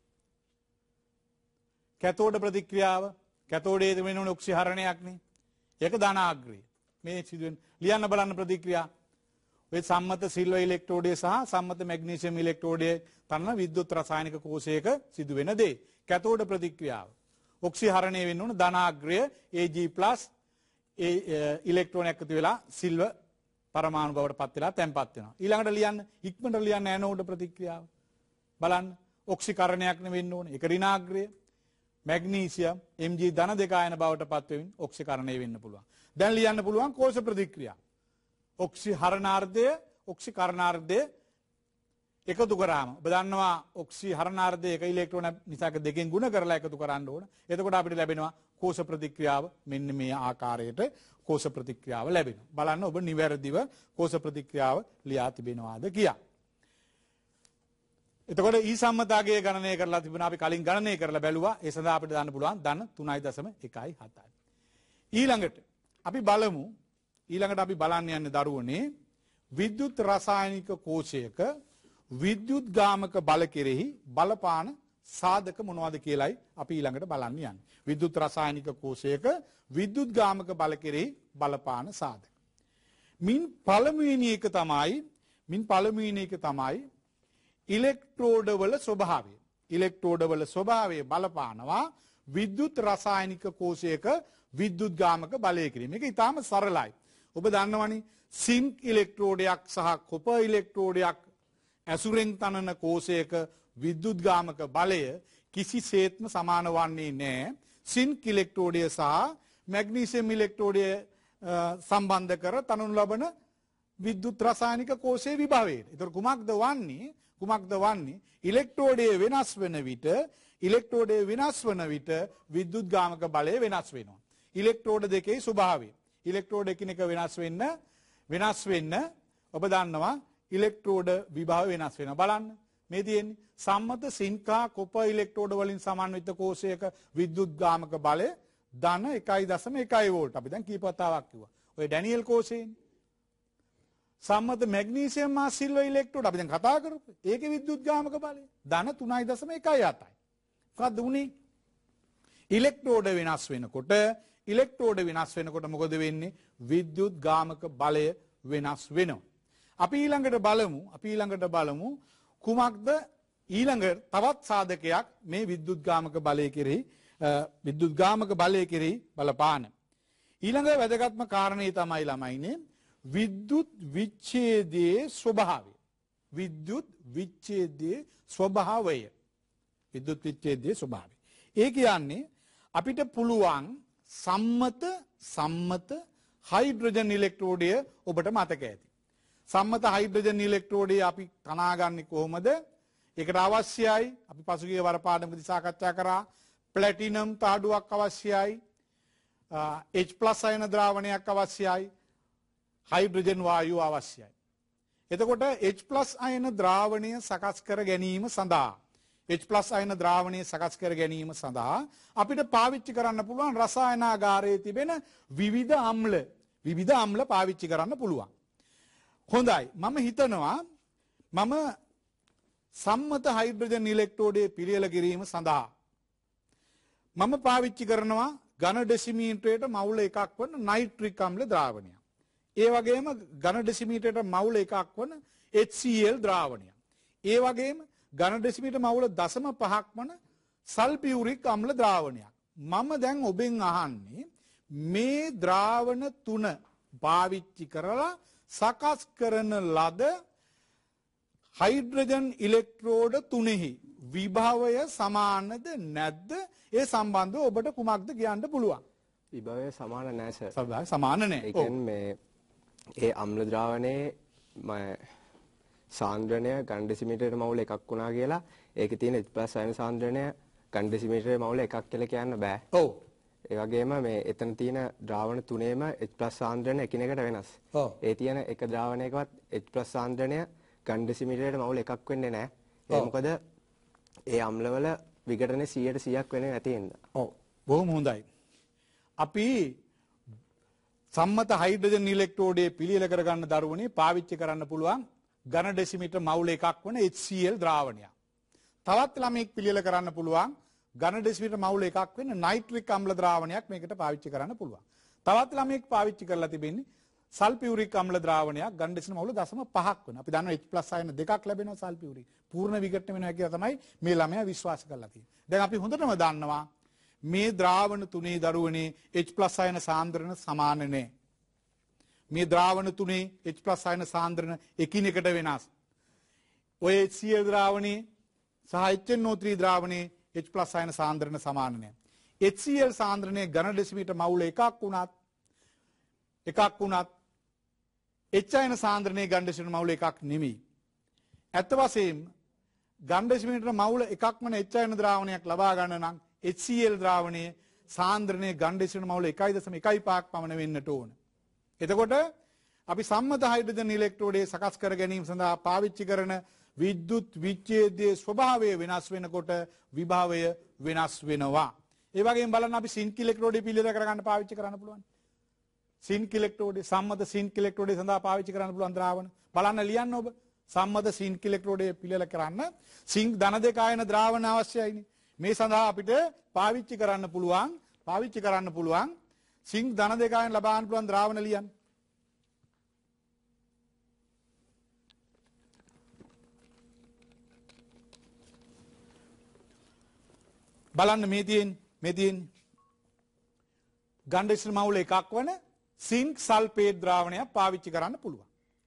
කැතෝඩ ප්‍රතික්‍රියාව කැතෝඩයේ වෙන ඕනේ ඔක්සිහරණයක් නේ. ඒක ධනාග්‍රය. මේ සිදුවෙන ලියන්න බලන්න ප්‍රතික්‍රියා. ඔය සම්මත සිල්වර් ඉලෙක්ට්‍රෝඩය සහ සම්මත මැග්නීසියම් ඉලෙක්ට්‍රෝඩය තන විද්‍යුත් රසායනික කෝෂයක සිදුවෙන දේ. කැතෝඩ ප්‍රතික්‍රියාව. ඔක්සිහරණය වෙන්න ඕන ධනාග්‍රය ඒ ජී ප්ලස් ඒ ඉලෙක්ට්‍රෝන එකතු වෙලා සිල්වර් පරමාණු බවට පත් වෙලා තැන්පත් වෙනවා. ඊළඟට ලියන්න ඉක්මනට ලියන්න ඇනෝඩ ප්‍රතික්‍රියාව. බලන්න ඔක්සිකරණයක් නෙවෙන්න ඕනේ. ඒක ඍණාග්‍රය. මැග්නීසියම් එම් ජී ධන දෙක ආයන බවට පත් වෙමින් ඔක්සිකරණය වෙන්න පුළුවන්. දැන් ලියන්න පුළුවන් කෝෂ ප්‍රතික්‍රියාව. ඔක්සිහරණාර්ධය ඔක්සිකරණාර්ධය එකතු කරාම ඔබ දන්නවා ඔක්සිහරණාර්ධය එක ඉලෙක්ට්‍රෝන නිසාක දෙකෙන් ගුණ කරලා එකතු කරන්න ඕන. එතකොට අපිට ලැබෙනවා කෝෂ ප්‍රතික්‍රියාව මෙන්න මේ ආකාරයට කෝෂ ප්‍රතික්‍රියාව ලැබෙනවා. බලන්න ඔබ නිවැරදිව කෝෂ ප්‍රතික්‍රියාව ලියා තිබෙනවාද කියලා. එතකොට ඊ සම්මතාගේ ගණනය කරලා තිබුණා අපි කලින් ගණනය කරලා බැලුවා. ඒ සඳහා අපිට දාන්න පුළුවන් ධන තුනයි දශම එකයි හතයි. ඊළඟට අපි බලමු ඊළඟට අපි බලන්න යන්නේ දරුවනේ විද්‍යුත් රසායනික කෝෂයක විද්‍යුත් ගාමක බල කෙරෙහි බලපාන සාධක මොනවද කියලායි අපි ඊළඟට බලන්න යන්නේ. විද්‍යුත් රසායනික කෝෂයක විද්‍යුත් ගාමක බල කෙරෙහි බලපාන සාධක. මින් පළමුවෙනි එක තමයි මින් පළමුවෙනි එක තමයි ඉලෙක්ට්‍රෝඩ වල ස්වභාවය. ඉලෙක්ට්‍රෝඩ වල ස්වභාවය බලපානවා විද්‍යුත් රසායනික කෝෂයක විද්‍යුත් ගාමක බලය කිරීම. මේක ඊටාම සරලයි. ඔබ දන්නවනේ සින්ක් ඉලෙක්ට්‍රෝඩයක් සහ කොපර් ඉලෙක්ට්‍රෝඩයක් ඇසුරෙන් තනන කෝෂයක විද්‍යුත් ගාමක බලය කිසිසේත්ම සමාන වන්නේ නැහැ. සින්ක් ඉලෙක්ට්‍රෝඩය සහ මැග්නීසියම් ඉලෙක්ට්‍රෝඩය සම්බන්ධ කර තනනු ලබන විද්‍යුත් රසායනික කෝෂයේ විභවයට. ඒතර කුමක්ද වන්නේ? කුමක්ද වන්නේ? ඉලෙක්ට්‍රෝඩය වෙනස් වෙන විට ඉලෙක්ට්‍රෝඩය වෙනස් වන විට විද්‍යුත් ගාමක බලය වෙනස් වෙනවා. ඉලෙක්ට්‍රෝඩ දෙකේ ස්වභාවය. ඉලෙක්ට්‍රෝඩ එකිනෙක වෙනස් වෙන්න වෙනස් වෙන්න ඔබ දන්නවා ඉලෙක්ට්‍රෝඩ විභව වෙනස් වෙනවා. බලන්න මේ තියෙන්නේ සම්මත සින්කා කොපර් ඉලෙක්ට්‍රෝඩ වලින් සමන්විත කෝෂයක විද්‍යුත් ගාමක බලය ධන එකයි දශම එකයි වෝල්ට්. අපි දැන් කීප වතාවක් කිව්වා. ඔය ඩැනියෙල් කෝෂයෙන් සම්මත මැග්නීසියම් හා සිල්වර් ඉලෙක්ට්‍රෝඩ අපි දැන් කතා කරපු. ඒකේ විද්‍යුත් ගාමක බලය ධන තුනයි දශම එකයි හතයි. මොකද්ද උනේ? ඉලෙක්ට්‍රෝඩ වෙනස් වෙනකොට ඉලෙක්ට්‍රෝඩ වෙනස් වෙනකොට මොකද වෙන්නේ? විද්‍යුත් ගාමක බලය වෙනස් වෙනවා. අපි ඊළඟට බලමු අපි ඊළඟට බලමු කුමක්ද ඊළඟ තවත් සාධකයක් මේ විද්‍යුත් ගාමක බලය කෙරෙහි විද්‍යුත් ගාමක බලය කෙරෙහි බලපාන. ඊළඟ වැදගත්ම කාරණේ තමයි ළමයිනේ විද්‍යුත් විච්ඡේදයේ ස්වභාවය. විද්‍යුත් විච්ඡේදයේ ස්වභාවය. විද්‍යුත් විච්ඡේදයේ ස්වභාවය. ඒ කියන්නේ අපිට පුළුවන් සම්මත සම්මත හයිඩ්‍රජන් ඉලෙක්ට්‍රෝඩය ඔබට මතක ඇති. සම්මත හයිඩ්‍රජන් ඉලෙක්ට්‍රෝඩය අපි තනාගන්නේ කොහොමද? ඒකට අවශ්‍යයි අපි පසුගිය වර පාඩමකදී සාකච්ඡා කරා ප්ලැටිනම් තාඩුවක් අවශ්‍යයි. H+ අයන ද්‍රාවණයක් අවශ්‍යයි. හයිඩ්‍රජන් වායුව අවශ්‍යයි. එතකොට H+ අයන ද්‍රාවණය සකස් කර ගැනීම සඳහා H+ අයන ද්‍රාවණය සකස් කර ගැනීම සඳහා අපිට පාවිච්චි කරන්න පුළුවන් රසායනාගාරයේ තිබෙන විවිධ අම්ල විවිධ අම්ල පාවිච්චි කරන්න පුළුවන්. හොඳයි මම හිතනවා මම සම්මත හයිඩ්‍රජන් ඉලෙක්ට්‍රෝඩයේ පිළියෙල කිරීම සඳහා මම පාවිච්චි කරනවා ඝන ඩෙසිමීටරයට මවුල එකක් වන නයිට්‍රික් අම්ල ද්‍රාවණයක්. ඒ වගේම ඝන ඩෙසිමීටරයට මවුල එකක් වන H C l ද්‍රාවණයක්. ඒ වගේම ඝන ඩෙසිමීටර මවුල දශම පහක් වන සල්ෆියුරික් අම්ල ද්‍රාවණයක්. මම දැන් ඔබෙන් අහන්නේ මේ ද්‍රාවණ තුන පාවිච්චි කරලා සකස් කරන ලද හයිඩ්‍රජන් ඉලෙක්ට්‍රෝඩ තුනෙහි විභවය සමානද නැද්ද? ඒ සම්බන්ධව ඔබට කුමක්ද කියන්න පුළුවන්? විභවය සමාන නැහැ සර්. සබඳ සමාන නැහැ. ඒ කියන්නේ මේ ඒ අම්ල ද්‍රාවණයේ සාන්ද්‍රණය ඝන ඩෙසිමීටරයට මවුල එකක් වුණා කියලා ඒකේ තියෙන H+ අයන සාන්ද්‍රණය ඝන ඩෙසිමීටරයට මවුල එකක් කියලා කියන්න බෑ. ඔව්. ඒ වගේම මේ එතන තියෙන ද්‍රාවණ තුනේම H+ සාන්ද්‍රණය එකිනෙකට වෙනස්. ඔව්. ඒ තියෙන එක ද්‍රාවණයකවත් H+ සාන්ද්‍රණය ඝන ඩෙසිමීටරයට මවුල එකක් වෙන්නේ නැහැ. ඒ මොකද ඒ අම්ලවල විඝටනය සීයට සීයක් වෙන්නේ නැති හින්දා. ඔව්. බොහොම හොඳයි. අපි සම්මත හයිඩ්‍රජන් ඉලෙක්ට්‍රෝඩයේ පිළියෙල කරගන්න දරුවනේ පාවිච්චි කරන්න පුළුවන් ඝන ඩෙසිමීටර මවුල එකක් වන H C l ද්‍රාවණයක්. තවත් ළමෙක් පිළියෙල කරන්න පුළුවන් ඝන ඩෙසිමීටර මවුල එකක් වෙන නයිට්‍රික් අම්ල ද්‍රාවණයක් මේකට පාවිච්චි කරන්න පුළුවන්. තවත් ළමෙක් පාවිච්චි කරලා තිබෙන්නේ සල්ෆියුරික් අම්ල ද්‍රාවණයක් ඝන ඩෙසිමීටර මවුල දශම පහක් වෙන. අපි දන්නවා H+ අයන දෙකක් ලැබෙනවා සල්ෆියුරික්. පූර්ණ විඝටන වෙනවා කියලා තමයි මේ ළමයා විශ්වාස කරලා තියෙන්නේ. දැන් අපි හොඳටම දන්නවා මේ ද්‍රාවණ තුනේ දරුවනේ H+ අයන සාන්ද්‍රණ සමාන නැහැ. මේ ද්‍රාවණ තුනේ H+ අයන සාන්ද්‍රණ එකිනෙකට වෙනස්. ඔය H C l ද්‍රාවණේ සහ H N O three ද්‍රාවණේ H+ අයන සාන්ද්‍රණ සමාන නැහැ. H C l සාන්ද්‍රණයේ ඝන ඩෙසිමීටර මවුල එකක් වුණත් එකක් වුණත් H අයන සාන්ද්‍රණයේ ඝන ඩෙසිමීටර මවුල එකක් නෙමෙයි. ඇත්ත වශයෙන්ම ඝන ඩෙසිමීටර මවුල එකක් වන H අයන ද්‍රාවණයක් ලබා ගන්න නම් H C l ද්‍රාවණයේ සාන්ද්‍රණයේ ගණ්ඩේශන මවුල එකයි දශම එකයි පහක් පමණ වෙන්නට ඕන. එතකොට අපි සම්මත හයිඩ්‍රජන් ඉලෙක්ට්‍රෝඩේ සකස් කර ගැනීම සඳහා පාවිච්චි කරන විද්‍යුත් විච්ඡේදයේ ස්වභාවය වෙනස් වෙනකොට විභවය වෙනස් වෙනවා. ඒ වගේම බලන්න අපි සින්ක් ඉලෙක්ට්‍රෝඩේ පිළිද කරගන්න පාවිච්චි කරන්න පුළුවන්. සින්ක් ඉලෙක්ට්‍රෝඩේ සම්මත සින්ක් ඉලෙක්ට්‍රෝඩේ සඳහා පාවිච්චි කරන්න පුළුවන් ද්‍රාවණ. බලන්න ලියන්න ඔබ. සම්මත සින්ක් ඉලෙක්ට්‍රෝඩේ පිළිල කරන්න සින්ක් ධන දෙක ආයන ද්‍රාවණ අවශ්‍යයිනේ. මේ සඳහා අපිට පාවිච්චි කරන්න පුළුවන් පාවිච්චි කරන්න පුළුවන් සින්ක් ධන දෙක ආයන ලබා ගන්න පුළුවන් ද්‍රාවණ ලියන්න. බලන්න මේ තියෙන මේ තියෙන ගණ්ඩේශන මවුල එකක් වන සින්ක් සල්ෆේට් ද්‍රාවණයක් පාවිච්චි කරන්න පුළුවන්.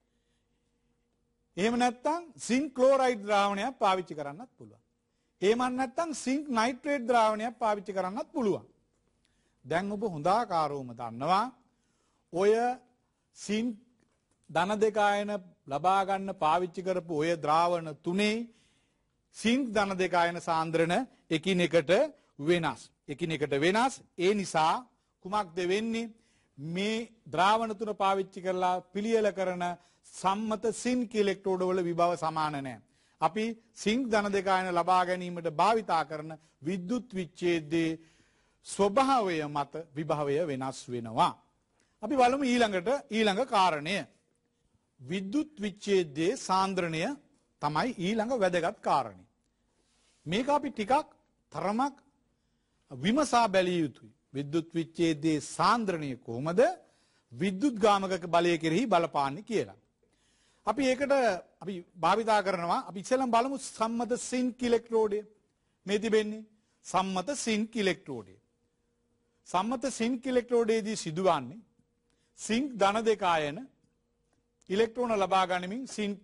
එහෙම නැත්නම් සින්ක් ක්ලෝරයිඩ් ද්‍රාවණයක් පාවිච්චි කරන්නත් පුළුවන්. එහෙම නැත්නම් සින්ක් නයිට්‍රේට් ද්‍රාවණයක් පාවිච්චි කරන්නත් පුළුවන්. දැන් ඔබ හොඳාකාරවම දන්නවා ඔය සින්ක් ධන දෙක ආයන ලබා ගන්න පාවිච්චි කරපු ඔය ද්‍රාවණ තුනේ සින්ක් ධන දෙක ආයන සාන්ද්‍රණ එකිනෙකට වෙනස්. එකිනෙකට වෙනස්. ඒ නිසා කුමක්ද වෙන්නේ? මේ ද්‍රාවණ තුන පාවිච්චි කරලා පිළියෙල කරන සම්මත සින්ක් ඉලෙක්ට්‍රෝඩ වල විභව සමාන නැහැ. අපි සින්ක් ධන දෙක ආයන ලබා ගැනීමට භාවිතා කරන විද්‍යුත් විච්ඡේදයේ ස්වභාවය මත විභවය වෙනස් වෙනවා. අපි බලමු ඊළඟට ඊළඟ කාරණය. විද්‍යුත් විච්ඡේදයේ සාන්ද්‍රණය තමයි ඊළඟ වැදගත් කාරණය. මේක අපි ටිකක් තරමක් විමසා බැලිය යුතුයි. විද්‍යුත් විච්ඡේදයේ සාන්ද්‍රණය කොහොමද විද්‍යුත් ගාමක බලය කෙරෙහි බලපාන්නේ කියලා. අපි ඒකට අපි භාවිතා කරනවා. අපි ඉස්සෙල්ලම බලමු සම්මත සින්ක් ඉලෙක්ට්‍රෝඩය. මේ තිබෙන්නේ සම්මත සින්ක් ඉලෙක්ට්‍රෝඩය. සම්මත සින්ක් ඉලෙක්ට්‍රෝඩයේදී සිදුවන්නේ සින්ක් ධන දෙක ආයන ඉලෙක්ට්‍රෝන ලබා ගනිමින් සින්ක්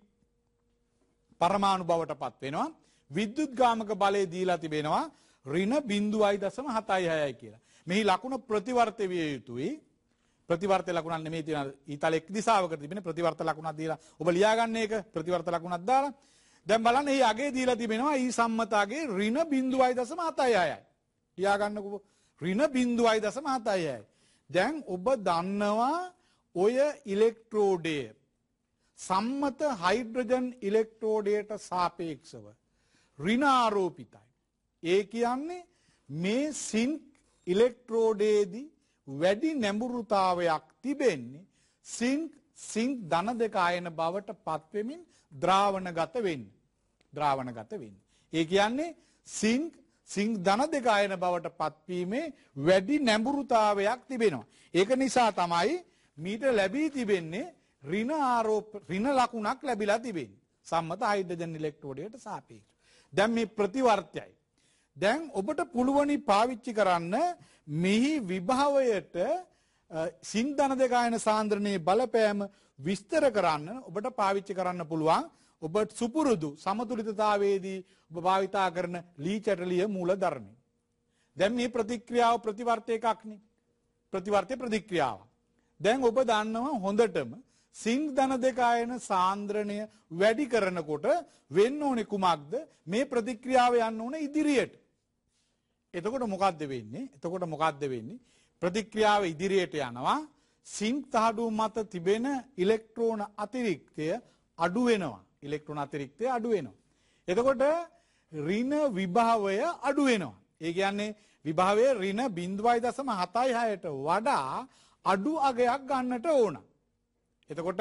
පරමාණු බවට පත් වෙනවා. විද්‍යුත් ගාමක බලය දීලා තිබෙනවා ඍණ බිංදුවයි දශම හතයි හයයි කියලා. මෙහි ලකුණ ප්‍රතිවර්ත විය යුතුයි. ප්‍රතිවර්ත ලකුණක් නෙමෙයි තියෙන ඊතල එක් දිශාවකට තිබෙන ප්‍රතිවර්ත ලකුණක් දීලා ඔබ ලියාගන්න ඒක ප්‍රතිවර්ත ලකුණක් දාලා. දැන් බලන්න මේ අගේ දීලා තිබෙනවා ඊ සම්මත අගේ ඍණ බිංදුවයි දශම හතයි හයයි. ලියාගන්නකෝ ඍණ බිංදුවයි දශම හතයි හයයි. දැන් ඔබ දන්නවා ඔය ඉලෙක්ට්‍රෝඩය සම්මත හයිඩ්‍රජන් ඉලෙක්ට්‍රෝඩයට සාපේක්ෂව ඍණ ආරෝපිතයි. ඒ කියන්නේ මේ සින්ක් ඉලෙක්ට්‍රෝඩයේදී වැඩි නැඹුරුතාවයක් තිබෙන්නේ සින්ක් සින්ක් ධන දෙක ආයන බවට පත්වෙමින් ද්‍රාවණගත වෙන්නේ. ද්‍රාවණගත වෙන්නේ. ඒ කියන්නේ සින්ක් සින්ක් ධන දෙක ආයන බවට පත්වීමේ වැඩි නැඹුරුතාවයක් තිබෙනවා. ඒක නිසා තමයි මීට ලැබී තිබෙන්නේ ඍණ ආරෝප ඍණ ලකුණක් ලැබිලා තිබෙන්නේ. සම්මත හයිඩ්‍රජන් ඉලෙක්ට්‍රෝඩයට සාපේක්ෂව. දැන් මේ ප්‍රතිවර්තයයි. දැන් ඔබට පුළුවනි පාවිච්චි කරන්න මෙහි විභවයට සින්ක් ධන දෙක ආයන සාන්ද්‍රණයේ බලපෑම විස්තර කරන්න ඔබට පාවිච්චි කරන්න පුළුවන් ඔබ සුපුරුදු සමතුලිතතාවයේදී ඔබ භාවිතා කරන ලී චැටලිය මූලධර්මය. දැන් මේ ප්‍රතික්‍රියාව ප්‍රතිවර්ත එකක්නේ. ප්‍රතිවර්තයේ ප්‍රතික්‍රියාව. දැන් ඔබ දන්නවා හොඳටම සින්ක් ධන දෙක ආයන සාන්ද්‍රණය වැඩි කරනකොට වෙන්න ඕනේ කුමක්ද? මේ ප්‍රතික්‍රියාව යන්න ඕනේ ඉදිරියට. එතකොට මොකද්ද වෙන්නේ? එතකොට මොකද්ද වෙන්නේ? ප්‍රතික්‍රියාව ඉදිරියට යනවා. සින්ක් තහඩුව මත තිබෙන ඉලෙක්ට්‍රෝන අතිරික්තය අඩු වෙනවා. ඉලෙක්ට්‍රෝන අතිරික්තය අඩු වෙනවා. එතකොට ඍණ විභවය අඩු වෙනවා. ඒ කියන්නේ විභවය ඍණ බිංදුවයි දශම හතයි හයට වඩා අඩු අගයක් ගන්නට ඕන. එතකොට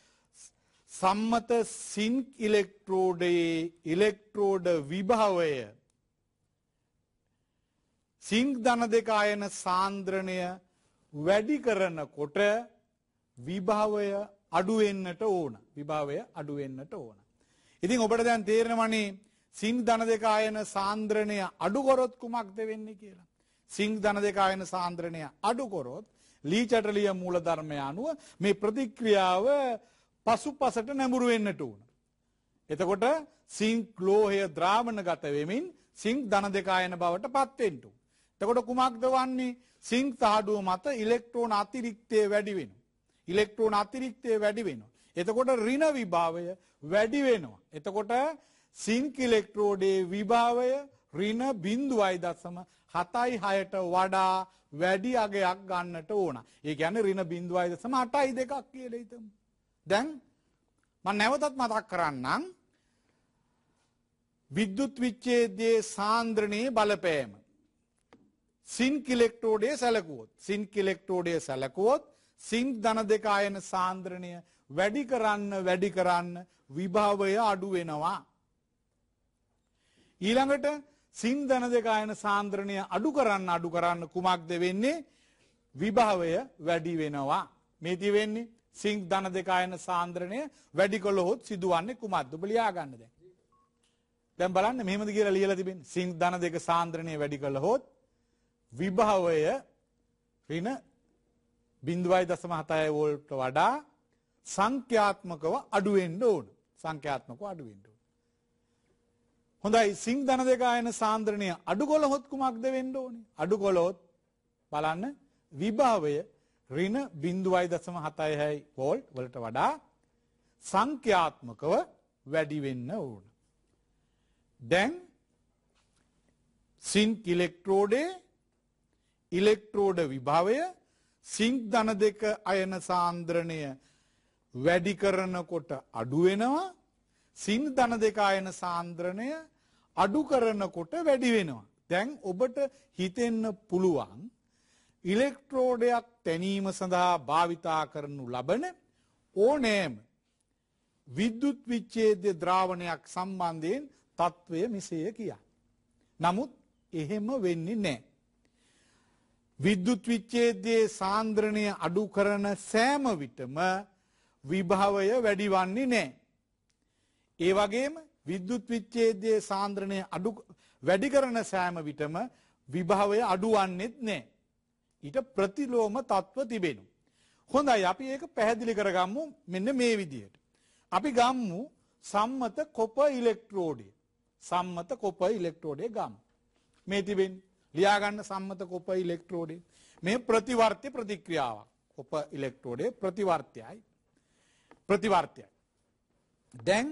සම්මත සින්ක් ඉලෙක්ට්‍රෝඩයේ ඉලෙක්ට්‍රෝඩ විභවය සින්ක් ධන දෙක ආයන සාන්ද්‍රණය වැඩි කරනකොට විභවය අඩු වෙන්නට ඕන. විභවය අඩු වෙන්නට ඕන. ඉතින් ඔබට දැන් තේරෙනවනේ සින්ක් ධන දෙක ආයන සාන්ද්‍රණය අඩු කරොත් කුමක්ද වෙන්නේ කියලා. සින්ක් ධන දෙක ආයන සාන්ද්‍රණය අඩු කරොත් ලී චැටලිය මූලධර්මය අනුව මේ ප්‍රතික්‍රියාව පසුපසට නැඹුරු වෙන්නට ඕන. එතකොට සින්ක් ලෝහය ද්‍රාවණගත වෙමින් සින්ක් ධන දෙක ආයන බවට පත් වෙන්න ඕන. එතකොට කුමක්ද වන්නේ? සින්ක් තහඩුව මත ඉලෙක්ට්‍රෝන අතිරික්තය වැඩි වෙනවා. ඉලෙක්ට්‍රෝන අතිරික්තය වැඩි වෙනවා. එතකොට ඍණ විභවය වැඩි වෙනවා. එතකොට සින්ක් ඉලෙක්ට්‍රෝඩයේ විභවය ඍණ බිංදුවයි දශම හතයි හයට වඩා වැඩි අගයක් ගන්නට ඕන. ඒ කියන්නේ ඍණ බිංදුවයි දශම අටයි දෙකක් කියලා හිතමු. දැන් මම නැවතත් මතක් කරන්නම්. විද්‍යුත් විච්ඡේදයේ සාන්ද්‍රණයේ බලපෑම සින්ක් ඉලෙක්ට්‍රෝඩයේ සැලකුවොත් සින්ක් ඉලෙක්ට්‍රෝඩයේ සැලකුවොත් සින්ක් ධන දෙක ආයන සාන්ද්‍රණය වැඩි කරන්න වැඩි කරන්න විභවය අඩු වෙනවා. ඊළඟට සින්ක් ධන දෙක ආයන සාන්ද්‍රණය අඩු කරන්න අඩු කරන්න කුමක්ද වෙන්නේ? විභවය වැඩි වෙනවා. මේටි වෙන්නේ සින්ක් ධන දෙක ආයන සාන්ද්‍රණය වැඩි කළොත් සිදුවන්නේ කුමක්ද? ඔබ ලියා ගන්න දැන්. දැන් බලන්න මෙහෙමද කියලා ලියලා තිබෙන්නේ. සින්ක් ධන දෙක සාන්ද්‍රණය වැඩි කළොත් විභවය ඍණ බිංදුවයි දශම හතයි වෝල්ට් වඩා සංඛ්‍යාත්මකව අඩු වෙන්න ඕන. සංඛ්‍යාත්මකව අඩු වෙන්න ඕන. හොඳයි සින්ක් ධන දෙක ආයන සාන්ද්‍රණය අඩු කළොත් කුමක්ද වෙන්න ඕනේ? අඩු කළොත් බලන්න විභවය ඍණ බිංදුවයි දශම හතයි වෝල්ට් වලට වඩා සංඛ්‍යාත්මකව වැඩි වෙන්න ඕන. දැන් සින්ක් ඉලෙක්ට්‍රෝඩේ ඉලෙක්ට්‍රෝඩ විභවය සින්ක් ධන දෙක අයන සාන්ද්‍රණය වැඩි කරනකොට අඩු වෙනවා. සින්ක් ධන දෙක අයන සාන්ද්‍රණය අඩු කරනකොට වැඩි වෙනවා. දැන් ඔබට හිතෙන්න පුළුවන් ඉලෙක්ට්‍රෝඩයක් තැනීම සඳහා භාවිතා කරනු ලබන ඕනෑම විද්‍යුත් විච්ඡේද්‍ය ද්‍රාවණයක් සම්බන්ධයෙන් තත්වය මෙසේය කියා. නමුත් එහෙම වෙන්නේ නැහැ. විද්‍යුත් විච්ඡේදයේ සාන්ද්‍රණය අඩු කරන සෑම විටම විභවය වැඩි වන්නේ නැහැ. ඒ වගේම විද්‍යුත් විච්ඡේදයේ සාන්ද්‍රණය අඩු වැඩි කරන සෑම විටම විභවය අඩු වන්නේත් නැහැ. ඊට ප්‍රතිලෝම තත්ත්ව තිබෙනවා. හොඳයි අපි ඒක පැහැදිලි කරගමු මෙන්න මේ විදිහට. අපි ගම්මු සම්මත කොප ඉලෙක්ට්‍රෝඩය. සම්මත කොප ඉලෙක්ට්‍රෝඩය ගමු. මේ තිබෙන්නේ ලියා ගන්න සම්මත කොප ඉලෙක්ට්‍රෝඩේ මේ ප්‍රතිවර්ත්‍ය ප්‍රතික්‍රියාවක්. කොප ඉලෙක්ට්‍රෝඩේ ප්‍රතිවර්ත්‍යයි ප්‍රතිවර්ත්‍යයි. දැන්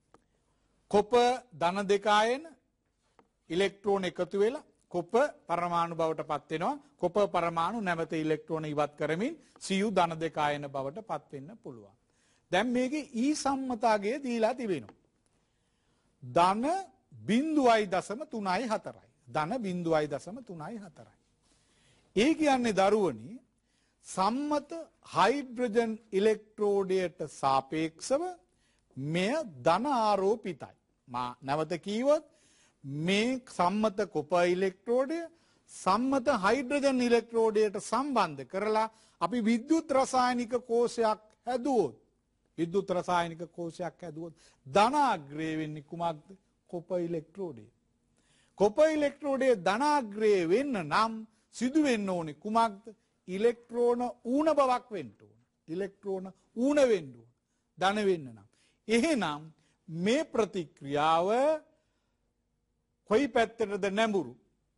කොප ධන දෙක ආයන ඉලෙක්ට්‍රෝන එකතු වෙලා කොප පරමාණු බවට පත් වෙනවා. කොප පරමාණු නැවත ඉලෙක්ට්‍රෝන ඉවත් කරමින් සියු ධන දෙක ආයන බවට පත් වෙන්න පුළුවන්. දැන් මේකේ ඊ සම්මතාගය දීලා තිබෙනවා. ධන බිංදුවයි දශම තුනයි හතරයි. ධන බිංදුවයි දශම තුනයි හතරයි. ඒ කියන්නේ දරුවනි සම්මත හයිඩ්‍රජන් ඉලෙක්ට්‍රෝඩයට සාපේක්ෂව මෙය ධන ආරෝපිතයි. මා නැවත කීවොත් මේ සම්මත කොප ඉලෙක්ට්‍රෝඩය සම්මත හයිඩ්‍රජන් ඉලෙක්ට්‍රෝඩයට සම්බන්ධ කරලා අපි විද්‍යුත් රසායනික කෝෂයක් හැදුවොත් විද්‍යුත් රසායනික කෝෂයක් හැදුවොත් ධනාග්‍රය වෙන්නේ කුමක්ද? කොප ඉලෙක්ට්‍රෝඩය. කොප ඉලෙක්ට්‍රෝඩයේ ධනාග්‍රය වෙන්න නම් සිදු වෙන්න ඕනේ කුමක්ද? ඉලෙක්ට්‍රෝන ඌන බවක් වෙන්න ඕන. ඉලෙක්ට්‍රෝන ඌන වෙන්න ඕන. ධන වෙන්න නම්. එහෙනම් මේ ප්‍රතික්‍රියාව කොයි පැත්තටද නැඹුරු?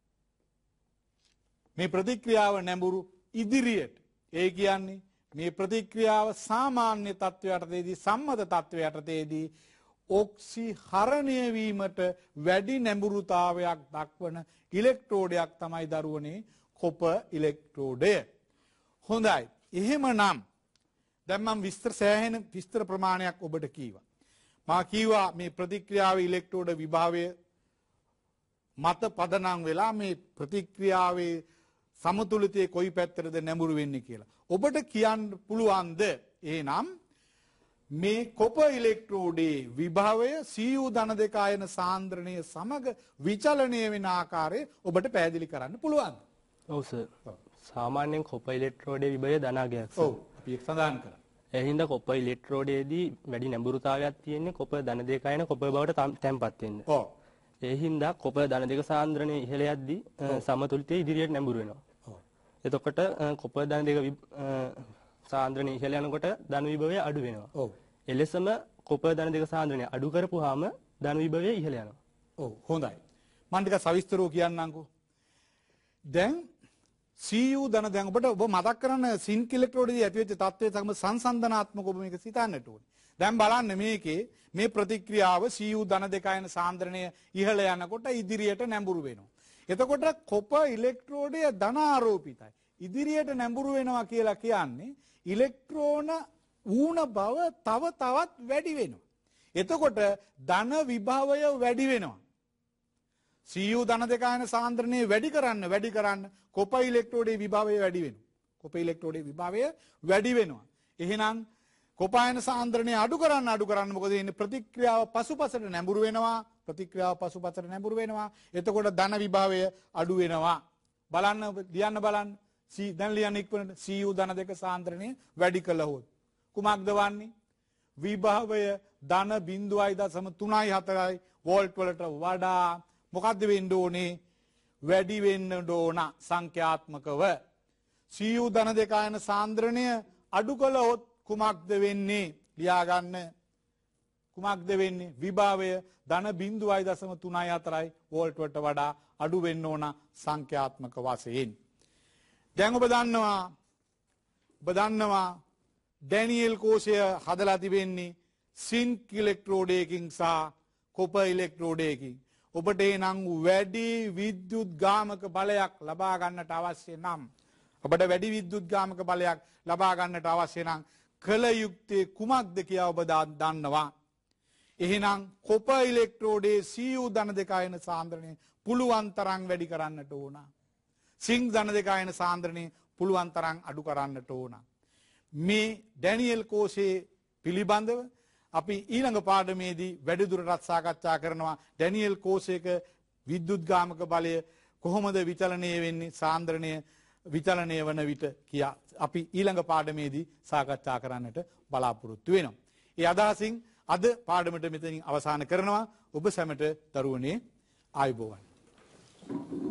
මේ ප්‍රතික්‍රියාව නැඹුරු ඉදිරියට. ඒ කියන්නේ මේ ප්‍රතික්‍රියාව සාමාන්‍ය තත්ත්වයටදී සම්මත තත්ත්වයටදී ඔක්සිහරණය වීමට වැඩි නැඹුරුතාවයක් දක්වන ඉලෙක්ට්‍රෝඩයක් තමයි දරුවනේ කොප ඉලෙක්ට්‍රෝඩය. හොඳයි. එහෙමනම් දැන් මම විස්තර සෑහෙන විස්තර ප්‍රමාණයක් ඔබට කීවා. මා කීවා මේ ප්‍රතික්‍රියාවේ ඉලෙක්ට්‍රෝඩ විභවය මත පදනම් වෙලා මේ ප්‍රතික්‍රියාවේ සමතුලිතයේ කොයි පැත්තටද නැඹුරු වෙන්නේ කියලා. ඔබට කියන්න පුළුවන්ද එහෙනම් මේ කොප ඉලෙක්ට්‍රෝඩේ විභවය සියු ධන දෙක ආයන සාන්ද්‍රණය සමග විචලනය වෙන ආකාරය ඔබට පැහැදිලි කරන්න පුළුවන්ද? ඔව් සර්. සාමාන්‍යයෙන් කොප ඉලෙක්ට්‍රෝඩේ විභවය ධනාගයක්. ඔව් අපි ඒක සඳහන් කරා. ඒ හින්දා කොප ඉලෙක්ට්‍රෝඩේදී වැඩි නැඹුරුතාවයක් තියෙන්නේ කොප ධන දෙක ආයන කොප බවට තැම්පත් වෙන්න. ඔව්. ඒ හින්දා කොප ධන දෙක සාන්ද්‍රණය ඉහළ යද්දී සමතුලිතයේ ඉදිරියට නැඹුරු වෙනවා. ඔව්. එතකොට කොප ධන දෙක සාන්ද්‍රණය ඉහළ යනකොට ධන විභවය අඩු වෙනවා. ඔව්. එලෙසම කොප ධන දෙක සාන්ද්‍රණය අඩු කරපුවාම ධන විභවය ඉහළ යනවා. ඔව් හොඳයි. මම ටිකක් සවිස්තරව කියන්නම්කෝ. දැන් සියු ධන දැන් ඔබට ඔබ මතක් කරන සින්ක් ඉලෙක්ට්‍රෝඩේදී ඇතිවෙච්ච තත්ත්වයේ සම සංසන්දනාත්මක ඔබ මේක සිතන්නට ඕනේ. දැන් බලන්න මේකේ මේ ප්‍රතික්‍රියාව සියු ධන දෙක ආයන සාන්ද්‍රණය ඉහළ යනකොට ඉදිරියට නැඹුරු වෙනවා. එතකොට කොප ඉලෙක්ට්‍රෝඩය ධන ආරෝපිතයි. ඉදිරියට නැඹුරු වෙනවා කියලා කියන්නේ ඉලෙක්ට්‍රෝන ඌන බව තව තවත් වැඩි වෙනවා. එතකොට ධන විභවය වැඩි වෙනවා. Cu ධන දෙකායන සාන්ද්‍රණය වැඩි කරන්න වැඩි කරන්න කොප ඉලෙක්ට්‍රෝඩයේ විභවය වැඩි වෙනවා. කොප ඉලෙක්ට්‍රෝඩයේ විභවය වැඩි වෙනවා. එහෙනම් කොපායන සාන්ද්‍රණය අඩු කරන්න අඩු කරන්න මොකද වෙන්නේ? ප්‍රතික්‍රියාව පසුපසට නැඹුරු වෙනවා. ප්‍රතික්‍රියාව පසුපසට නැඹුරු වෙනවා. එතකොට ධන විභවය අඩු වෙනවා. බලන්න ලියන්න බලන්න. C දැන් ලියන්න ඉක්මනට Cu ධන දෙක සාන්ද්‍රණය වැඩි කළහොත් කුමක්ද වන්නේ? විභවය ධන බිංදුවයි දශම තුනයි හතරයි වෝල්ට් වලට වඩා මොකද්ද වෙන්න ඕනේ? වැඩි වෙන්න ඕන සංඛ්‍යාත්මකව. Cu ධන දෙක ආයන සාන්ද්‍රණය අඩු කළහොත් කුමක්ද වෙන්නේ? ලියා ගන්න. කුමක්ද වෙන්නේ? විභවය ධන බිංදුවයි දශම තුනයි හතරයි වෝල්ට් වලට වඩා අඩු වෙන්න ඕන සංඛ්‍යාත්මක වශයෙන්. දැන් ඔබ දන්නවා ඔබ දන්නවා ඩැනියෙල් කෝෂය හදලා තිබෙන්නේ සින්ක් ඉලෙක්ට්‍රෝඩයකින් සහ කොපර් ඉලෙක්ට්‍රෝඩයකින්. ඔබට එනම් වැඩි විද්‍යුත් ගාමක බලයක් ලබා ගන්නට අවශ්‍ය නම් ඔබට වැඩි විද්‍යුත් ගාමක බලයක් ලබා ගන්නට අවශ්‍ය නම් කළ යුත්තේ කුමක්ද කියලා ඔබ දන්නවා. එහෙනම් කොපර් ඉලෙක්ට්‍රෝඩයේ Cu ධන දෙක ආයන සාන්ද්‍රණය පුළුවන් තරම් වැඩි කරන්නට ඕන. සින්ක් ධන දෙක ආයන සාන්ද්‍රණය පුළුවන් තරම් අඩු කරන්නට ඕන. මේ ඩැනියෙල් කෝෂයේ පිළිබඳව අපි ඊළඟ පාඩමේදී වැඩිදුරටත් සාකච්ඡා කරනවා. ඩැනියෙල් කෝෂයක විද්‍යුත් ගාමක බලය කොහොමද විචලනය වෙන්නේ? සාන්ද්‍රණය විචලනය වන විට කියා අපි ඊළඟ පාඩමේදී සාකච්ඡා කරන්නට බලාපොරොත්තු වෙනවා. ඒ අදහසින් අද පාඩමට මෙතනින් අවසන් කරනවා. ඔබ සැමට දරුවනේ ආයුබෝවන්.